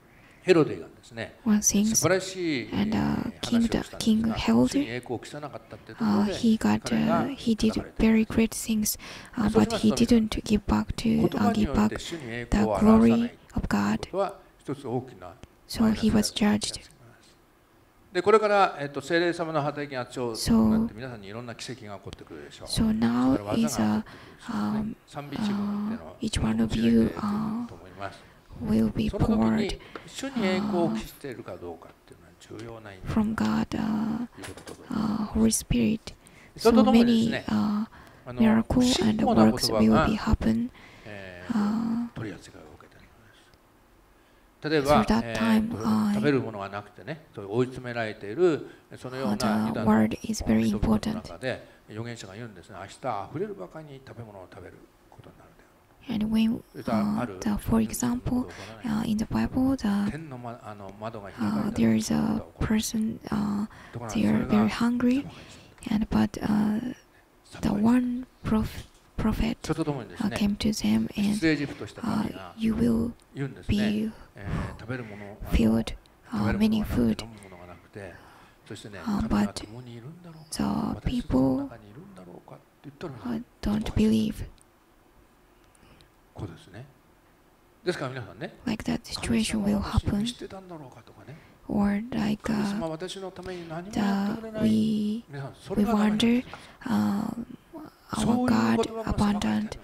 ヘロデがですね、 one 素 thing, 晴らしい and uh, 話 king, をしたん king ですが、 held 主に栄光を期さなかったってとこ uh, ろで he got 彼が uh, he 叩 did かれて very great things, uh, そうし but ます he と皆さん、 didn't give back to 言 uh, 葉に give よっ back て主に栄 the 光を表さな glory い of という God. ことは一つ大きな So マイナス he だ was ということ judged. です。でこれから、えっと、聖霊様の働きが長となって皆さんにいろんな奇跡が起こってくるでしょう。 So now それから技 is が a 起こってくるでしょうね。 um, 賛美チームで uh, の each one of 用いられ you ていると uh, 思います。 will be その時 poured に主に栄光を期しているかどうかっていうのは重要な意味 from God, uh, ということで uh, Holy Spirit. そ So れとともにです many ね、 uh, あの miracle 不信 and 仰な言 works 葉 will が be happen. え Uh, ー取り扱いを受けているのです。例えば、 So that えー time, と I- 食べるものがなくてね、そういう追い詰められているそのよう Uh, な the ユダの word is very 人々の important. 中で預言者が言うんですね。明日あふれるばかりに食べ物を食べることになるであろう。 And when, uh, the, for example, uh, in the Bible, the, 天のまあの窓が開かれ uh, た there is a person, uh, ところが they そ are れ very が hungry, and but uh, the one prof- prophet それとともにです uh, ね、 came to them 出 and エジプトした神 uh, が you will 言うんですね。 be えー食べるもの、 filled 食べ uh, るもの many がなくて food. 飲むものがなくて、そしてね、 Uh, 神が but 共にいるんだろうか、 the 私たちの people 中にいるんだろうかって言ったら、 uh, don't believe こうですね。ですから皆さんね、 like that 神 situation 様 will は私に happen, 見捨てたんだろうかとかね、 or like 神 uh, 様は私のために何もやってくれ the ない。 we 皆さん、それ we がダメなんで wonder す。 uh, そう our いう God 言葉が裁かれている abandoned んです。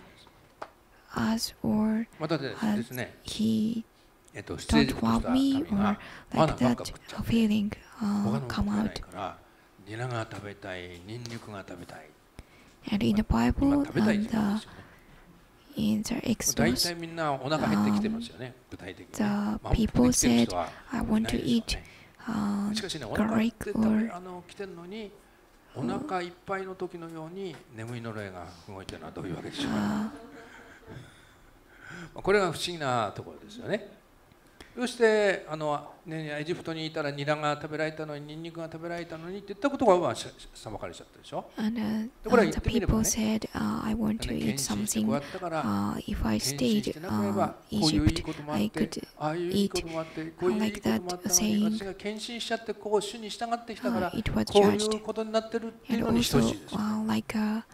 us, or またでで has すね、 he えっと、出エジ don't プトした love me, 民 or がマナ like ばっか that 食っちゃって、 feeling 他 uh, のもの come 食べない out. からニラが食べたい、ニンニクが食べたい。 And in the 今 Bible, 食べたい and 時間で the, すよね。 in the 大 Exodus, 体みんなお腹減ってきてますよね、具体的に、ね。 the 満腹で people きてる said, 人は I い want ない to でしょう eat ね。 uh, しかしね、お腹減 garlic って食べ or あの来てるのに、お腹いっぱいの時のように眠りの霊が動いてるのはどういうわけでしょうか。 uh, これが不思議なところですよね。そしてあの、ね、エジプトにいたらニラが食べられたのにニンニクが食べられたのにって言ったことがまあ裁かれちゃったでしょ。 and uh, でこれは uh, 言っ the てみれば people ね、 said, uh, I want to ね eat 献身してこ something. うやったから Uh, if I 献身 stayed してなけれ uh, ばこういういい Egypt, こともあっ I て could ああいういい eat こともあってこういういい like こともあ that ったのに saying. 私が献身しちゃってこう主に従ってきたから Uh, it was こうい judged. うことになってるってい And うのに等 also, しいですよ。 uh, like uh,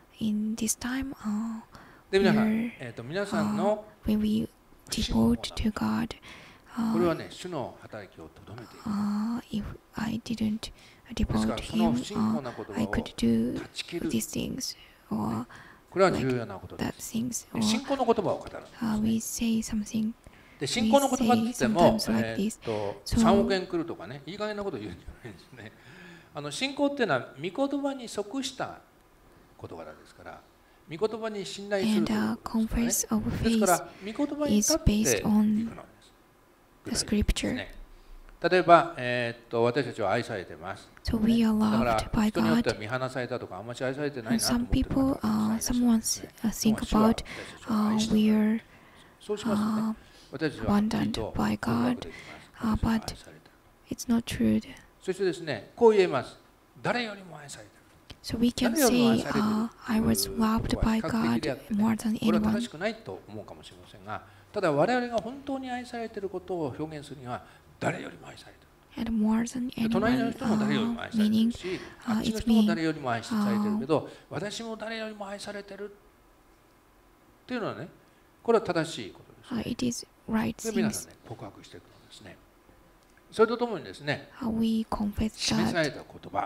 in this time, uh, で皆さん、 where, えー、と皆さん uh, の when we 不信仰 devote to God, これは uh, ね主の働きをとどめている。 uh, if I didn't ですか devote らその Him, 不信仰 uh, な言葉 I を could do 断ち切る。 these things, or これは重要なことで that す。 things, で or 信仰の言葉を語る。 uh, we say something. で信仰の言葉って言っても、 We say sometimes like え this. ーっと So- さんおくえん来るとかね、いい加減なことを言うんじゃないんですね。あの信仰っていうのは御言葉に即した事柄ですから、御言葉に信頼する And という uh, ことですからね。 confess of ですか faith ら御言葉に is 立ってい based く on のです。 the 具体的にです scripture. ね。例えば、えーっと私たちは愛されてます。 So we are だから loved by 人によっては God. 見放されたとかあんまり愛されてない And なと思 some ってる方 people, が uh, たくさんい someone らっ s- しゃる uh, んですね。 think 主は about 私たちを uh, 愛してくれ we る are そうしますとね、 uh, 私たちは abandoned きっと by 告白 God, できます。 uh, 私は but 愛されてる。 it's not true. そしてですね、こう言えます。誰よりも愛されてる。 So we can 誰よりも愛 say, されてる uh, I was という loved ことは by 比較的であ God ってね more than これは正 anyone. しくないと思うかもしれませんが、ただ我々が本当に愛されていることを表現するには誰よりも愛されている。 And more than で隣の anyone, 人も誰よりも uh, 愛されてる meaning し、 uh, あっちの it 人も means 誰よりも愛されてるけど、私も誰よりも愛されてるっていうのはね、これは正しいことです、ね。 uh, it is right で皆さ things. んね、告白していくのですね。それとともにですね、 How we confess 示さ God, れた言葉、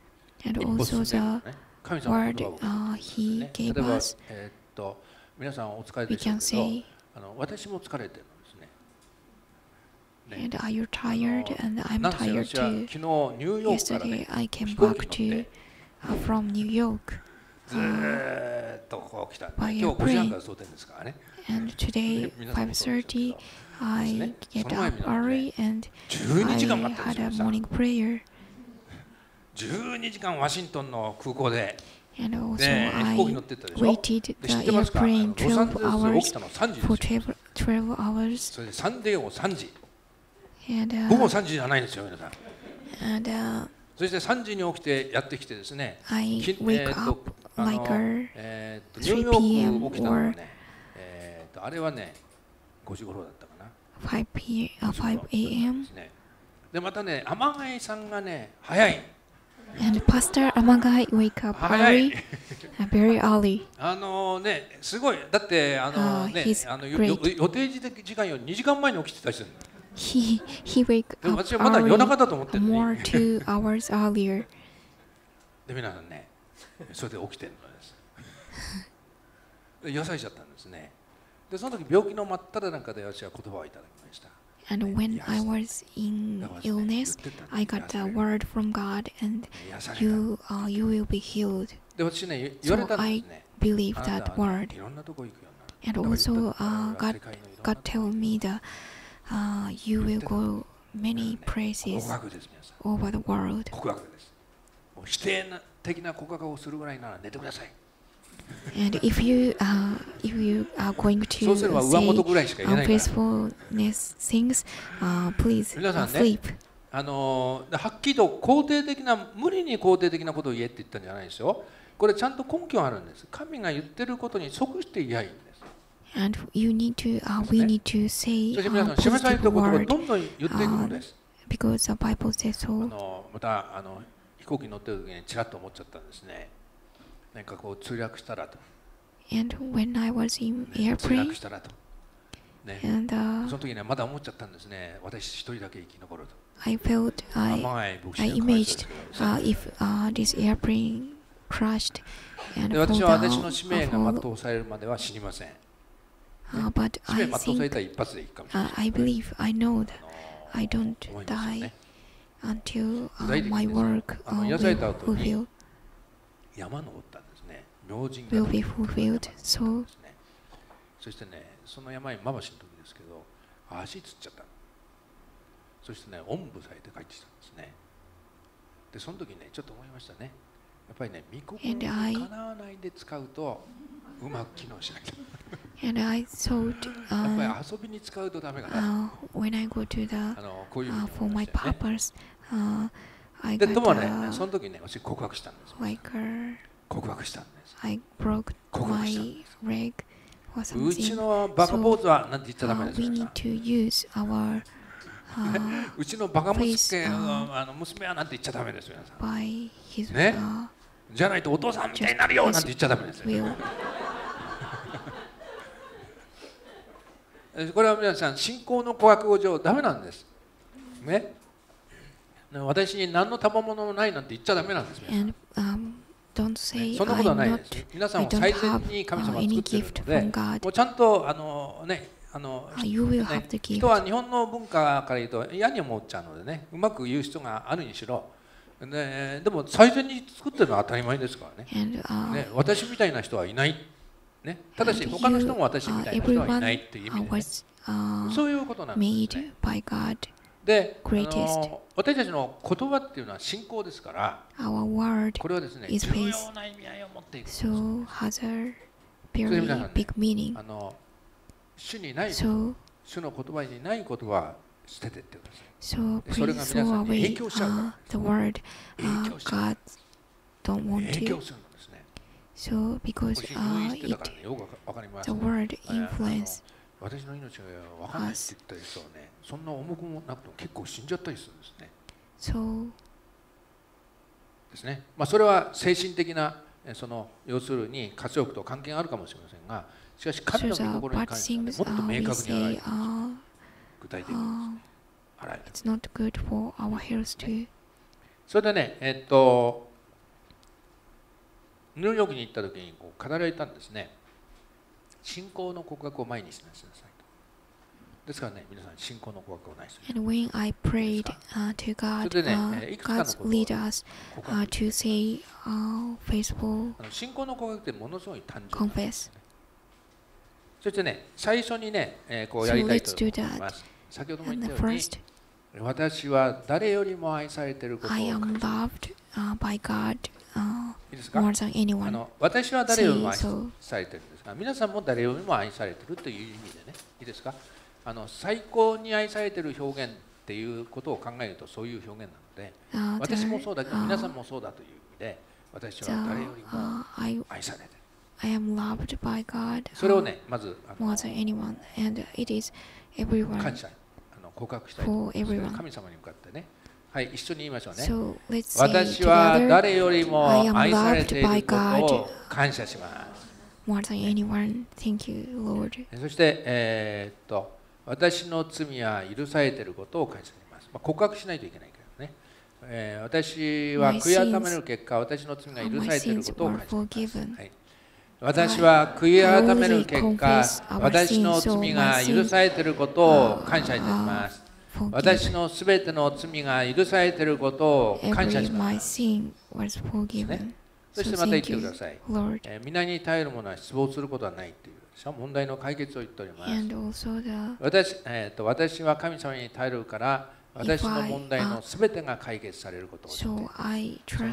and 一歩 also 進める the ね、神様の word 言葉を uh, He ね、 gave 例えば、 us. えーっと皆さんお疲れ We でしょう can けど、 say, あの私も疲れてるのですね。ね and are you tired? And I'm なんせ tired 私は昨 too. 日ニューヨークから Yesterday ね、 I came 飛行 back 機乗っ to て uh, from New York, ずーっとこう来たんで、 by 今日ごじはん airplane. から蒼天ですからね。 and today 皆さんもそうでしょうけ five thirty ど I ね get その前 up になんてね early and じゅうにじかん I 待ってるん had です a よ。 morning prayer, じゅうにじかんワシントンの空港で、 and also ね、飛 I 行機乗ってったでしょ。 waited で the 知ってますか？あの airplane ロサン twelve ゼルス起き hours たのさんじ for ですよ。 twelve, twelve hours, それでサンディエゴさんじ。 and 午後 uh, さんじじゃないんですよ、皆さん。 and uh, そしてさんじに起きてやってきてですね、 I き wake えーと up あの like a えーとニューヨーク起きたのはね、えーとあれはね、ごじ頃だったかな。 five p m uh, five a m でまたね、天貝さんがね、早い。 And Pastor Amagai wake up early, uh, very early. あのね、すごい。だってあのね、あの予定時間よりにじかんまえに起きてた人。 He he wake up 私はまだ夜中だと思ってるね。 more two hours earlier. で皆さんね、それで起きてるのです。で癒されちゃったんですね。でその時病気の真っ只中で私は言葉をいただきました。 And when I was in illness, I got a word from God, and you, uh, you will be healed. So I believe that word. And also, uh, God, God told me that uh, you will go many places over the world. 否定的な告白をするぐらいなら寝てください。 And if you, uh, if you are going to say unfaithfulness things, uh, please uh, sleep. あのはっきりと肯定的な無理に肯定的なことを言えって言ったんじゃないですよ。これちゃんと根拠があるんです。神が言ってることに即して言えばいいんです。 And you need to, uh, we need to say a positive word uh, because the Bible says so. あのまたあの飛行機に乗ってる時にちらっと思っちゃったんですね。なんかこう墜落したらと。 And when I was in airplane, 墜落したらと。ね。 And, uh, その時ねまだ思っちゃったんですね。私一人だけ生き残ると。 I felt I, I imaged uh, if uh, this airplane crashed and で fell 私は私 down. の使命が全うされるまでは死にません。 Uh, but 使命 I 全うされ think たら一発でいいかもしれ uh, ない。 I believe I know that I don't die until uh, my work uh, will fulfill. 山登ったんですね。明神 will be fulfilled. So そしてね、その山にまばしの時ですけど、足つっちゃった。そしてね、おんぶされて帰ってきたんですね。で、その時ね、ちょっと思いましたね。やっぱりね、御心にかなわないで使うとうまく機能しなきゃ。 And I thought, uh, やっぱり遊びに使うとダメかな。 Uh, when I go to the uh, for my purpose, uh, I で、 got でもね、 uh, その時ね、私告白したんです。 like uh, 告白したんです。 I broke my leg or う something. ちのバカ坊主はなんて言っちゃダメ Uh, です we よ。 need to use our uh, うちのバカ息子 face, uh, あの娘はなんて言っちゃダメですよ。 by his ね uh,、 じゃないとお父さんみたいになるよなんて言っちゃダメですよ。 will. これは皆さん信仰の告白上ダメなんです。ね。私に何の賜物もないなんて言っちゃダメなんです。 And, um, don't say そんなことは I'm ない not, です。皆さん I は don't 最善 have に神様 uh, を any 作っている gift ので、 from God. もうちゃんとあのね、あの、 Uh, you will ね have the gift. 人は日本の文化から言うと嫌に思っちゃうのでね、うまく言う人があるにしろ。ね、でも最善に作ってるのは当たり前ですからね。 And, uh, ね、私みたいな人はいない。ね、ただし他の人も私みたいな人はいないっていう意味で、ね、 uh, そういうことなんですね。 made by God. で、あ greatest. の私たちの言葉っていうのは信仰ですから、 Our word これはですね、 is 重 faith. 要な意味合いを持っている。 So has a それで very 皆さんね big meaning. あの主にない、 So 主の言葉にない言葉は捨ててってください。 So それ please が throw 皆さんに影 away 響しちゃうから。 uh, the word uh, God don't want 影響 to. するんですね。 So because 私 uh, 入院してた it からね、よくわかります。 the word あの influence 私の命が分かんないって言った人はね、そんな重くもなくても結構死んじゃったりするんですね。 so ですね。まあそれは精神的なその要するに活力と関係があるかもしれませんが、しかし神の御 so the 心に bad 関しては、ね、 things もっと uh, 明 we 確に洗い say uh, 具体的に uh, 洗い。 it's not good for our health too. それでね、えっとニューヨークに行った時にこう語られたんですね。信仰の告白を前にしなさいと。ですからね、皆さん信仰の告白をないです。 And when I prayed uh, to God, それでね、 uh, いくつかの God ことを lead us uh, to say uh, faithful あの信仰の告白ってものすごい単純なんですね。 confess. そしてね、最初にね、えー、こうや So りたい let's と do 思いま that. す。先ほども And 言っ the たように、 first, 私は誰よりも愛されていることを I 感 am じる。 loved uh, by God uh, いいですか？ more than あ anyone. の私は誰よりも愛 Say so. されているんですが、皆さんも誰よりも愛されているという意味でね、いいですか？あの最高に愛されている表現っていうことを考えるとそういう表現なので、 Uh, 私も there, そうだけど uh, 皆さんもそうだという意味で、私は誰より the, も uh, I, 愛されている。 I am loved by God それを uh, ね、まずあ more の than anyone, and it is everyone 感謝告白したいと思います。 for everyone. 神様に向かってね。はい、一緒に言いましょうね。 So let's say 私は together, 誰よりも I am 愛され loved ている by ことを God 感謝します。 more than anyone. Thank you, Lord. そして、えー、っと私の罪は許されていることを感謝します。まあ、告白しないといけないけどね。えー、私は悔い改める結果、私の罪が許されていることを感謝します。はい、私は悔い改める結果、私の罪が許されていることを感謝いたします。私のすべての罪が許されていることを感謝します。ね、そしてまた言ってください。えー、皆に頼るものは失望することはないという問題の解決を言っております。私、えー、と私は神様に頼るから、私の問題のすべてが解決されることを知っています。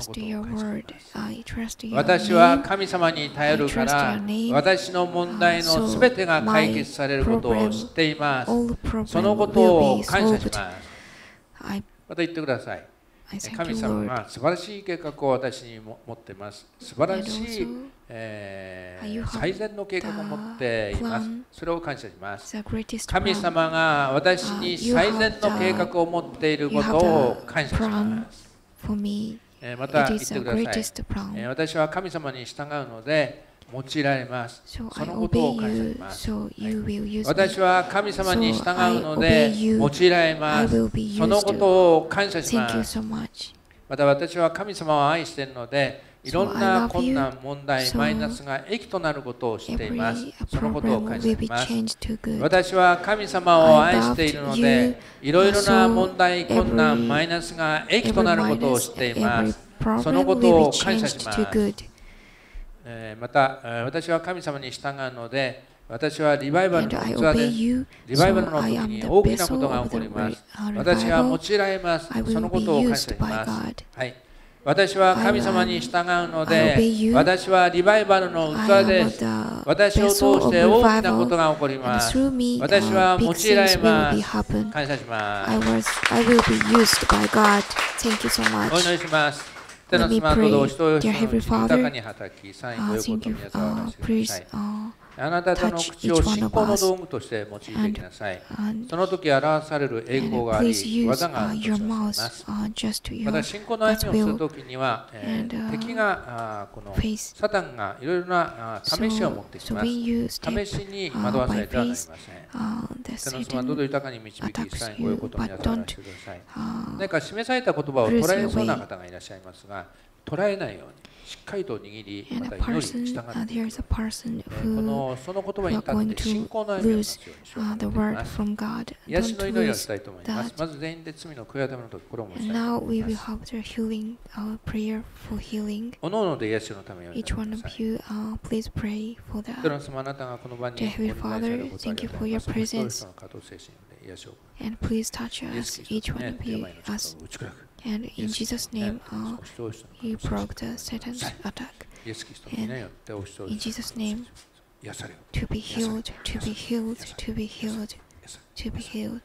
私は神様に頼るから、私の問題のすべてが解決されることを知っています。そのことを感謝します。また言ってください。神様は素晴らしい計画を私に持っています。素晴らしい、えー、最善の計画を持っています。それを感謝します。神様が私に最善の計画を持っていることを感謝します。また言ってください。私は神様に従うので用いられます。そのことを感謝します。私は神様に従うので用いられます。そのことを感謝します。また私は神様を愛しているので、いろんな困難、問題、マイナスが益となることを知っています。そのことを感謝します。私は神様を愛しているので、いろいろな問題、困難、マイナスが益となることを知っています。そのことを感謝します。また私は神様に従うので、私はリバイバルの器です。リバイバルの時に大きなことが起こります。私は用いられます。そのことを感謝します。はい、私は神様に従うので、私はリバイバルの器です。私を通して大きなことが起こります。私は用いられます。感謝します。お祈りします。天の妻と同士と豊かに働き、サインを横と宮沢をしてください。あなたの口を信仰の道具として用いてきなさい。その時表される栄光があり、技があるとします。また信仰の歩みをするときには、えー、敵がこのサタンがいろいろな試しを持ってきます。試しに惑わされてはなりません。天の妻どうぞ豊かに導き、サインご横と宮沢をしてください。何か示された言葉を捉えそうな方がいらっしゃいますが、捉えないようにしっかりと握り、また祈りに従っていく。このその言葉に立って信仰の歩みをますようにしようと思います。癒しの祈りをしたいと思います。まず全員で罪の悔い改めの時、これを申したいと思います。おのおので癒しのためにお祈りください。天の様、あなたがこの場にお臨在されることをありがとうございます。その人の加藤精神で癒しを行い、 And please touch us, each one of you, us. And in Jesus' name, uh, you broke the Satan's attack. And in Jesus' name, to be healed, to be healed, to be healed, to be healed.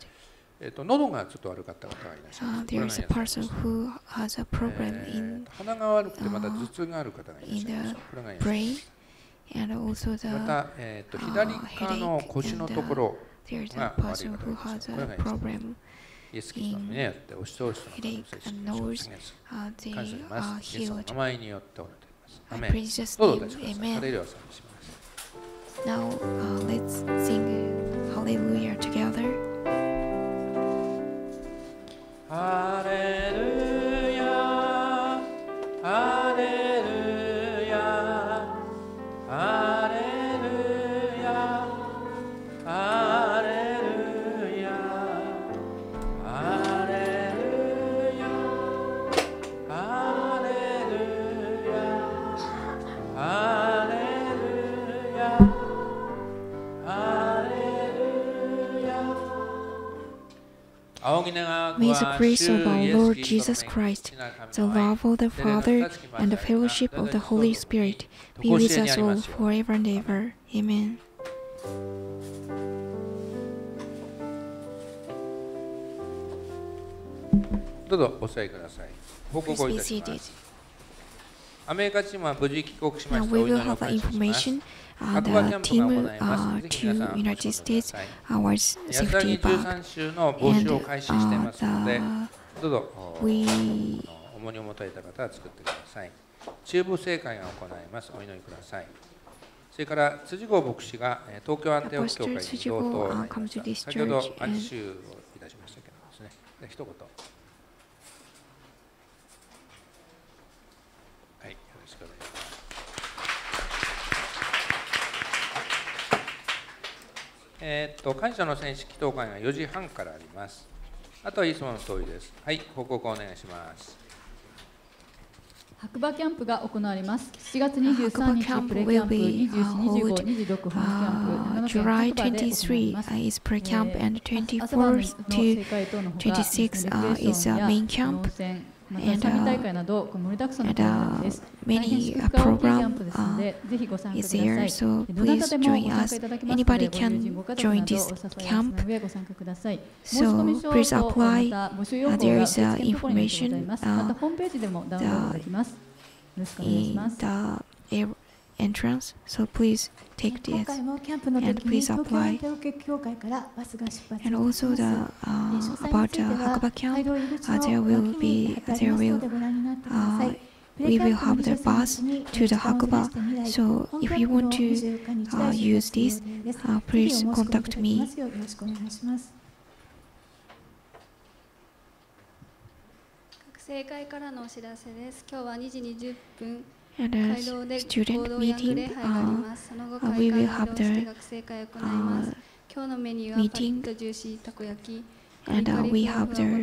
Uh, there is a person who has a problem in, uh, in the brain and also the uh, headache. And, uh, there is a person who has a problem in headache and nose. Uh, they are healed. I praise Jesus' name. Amen. Now uh, let's sing Hallelujah together. Hallelujah, Hallelujah, Hallelujah, Hallelujah, Hallelujah, Hallelujah, Hallelujah, Hallelujah. May the grace of our Lord Jesus Christ, the love of the Father, and the fellowship of the Holy Spirit be with us all forever and ever. Amen. Please be seated. アメリカチームは無事帰国しま Now した。 we お祈 will りを have 感謝します。 information. Uh, 白馬キャ the ンプが team 行います uh, ぜひ皆 to さんお越 United しくだ States さい。 was 安田 safety にじゅうさ back. ん州の募集 And を開始していま uh, すので、 the どうぞ we 重荷を持たれた方は作ってください。中部聖会が行います。お祈りください。それから辻郷牧師がえー東京安定教会に移動となりました。先ほど安置集をいたしましたけどですね。で一言。はい、よろしくお願いします。えーっと感謝の戦士祈祷会がよじはんからあります。あとはいつもの通りです。はい、報告お願いします。 白馬キャンプが行われます。しちがつにじゅうさんにちプレキャンプ、にじゅうよん、にじゅうご、にじゅうろく本キャンプ、 July twenty-third uh, is pre-camp and twenty-fourth to twenty-sixth uh, is a main camp and, uh, and uh, many uh, program uh, is there, so please join us. Anybody can join this camp, so please apply. Uh, there is uh, information uh, the, in the entrance, so please take this and please apply. And also the uh, about the Hakuba camp, uh, there will be there will uh, we will have the bus to the Hakuba. So if you want to uh, use this, uh, please contact me. 正解からのお知らせです。今日はにじにじゅっぷん And a student meeting, uh, uh, we will have the uh, meeting, and uh, we have the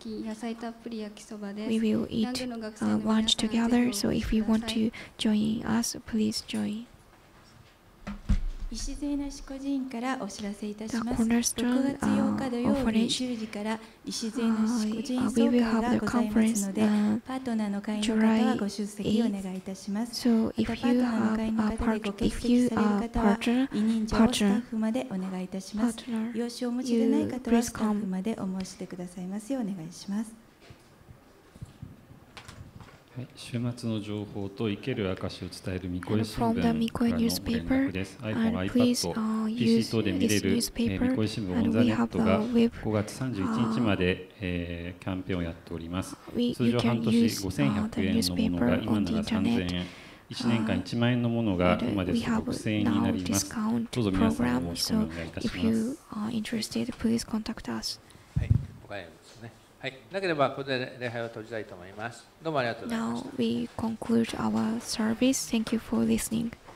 we will eat uh, lunch together. So if you want to join us, please join. 礎なし個人からお知らせいたします。 The cornerstone, ろくがつようか土曜日じゅうじから礎なし個人総会がございますので、パートナーの会員の方はご出席お願いいたします。 So if you have a partner, if you are partner, 委任状をスタッフまでお願いいたします。用紙をお持ちでない方はスタッフまでお申し出くださいますようお願いします。 週末の情報と生ける証を伝えるみこえ新聞からの連絡です。iPhone、iPad、ピーシー 等で見れるみこえ新聞オンザネットがごがつさんじゅういちにちまで、えー、キャンペーンをやっております。通常半年ごせんひゃくえんのものが今ならさんぜんえん、いちねんかんいちまんえんのものが今ですとろくせんえんになります。どうぞ皆さんお申し込みお願いいたします。 If you are interested, please contact us. はい、おかえりですね。はい、なければここで礼拝を閉じたいと思います。どうもありがとうございました。 Now we conclude our service. Thank you for listening.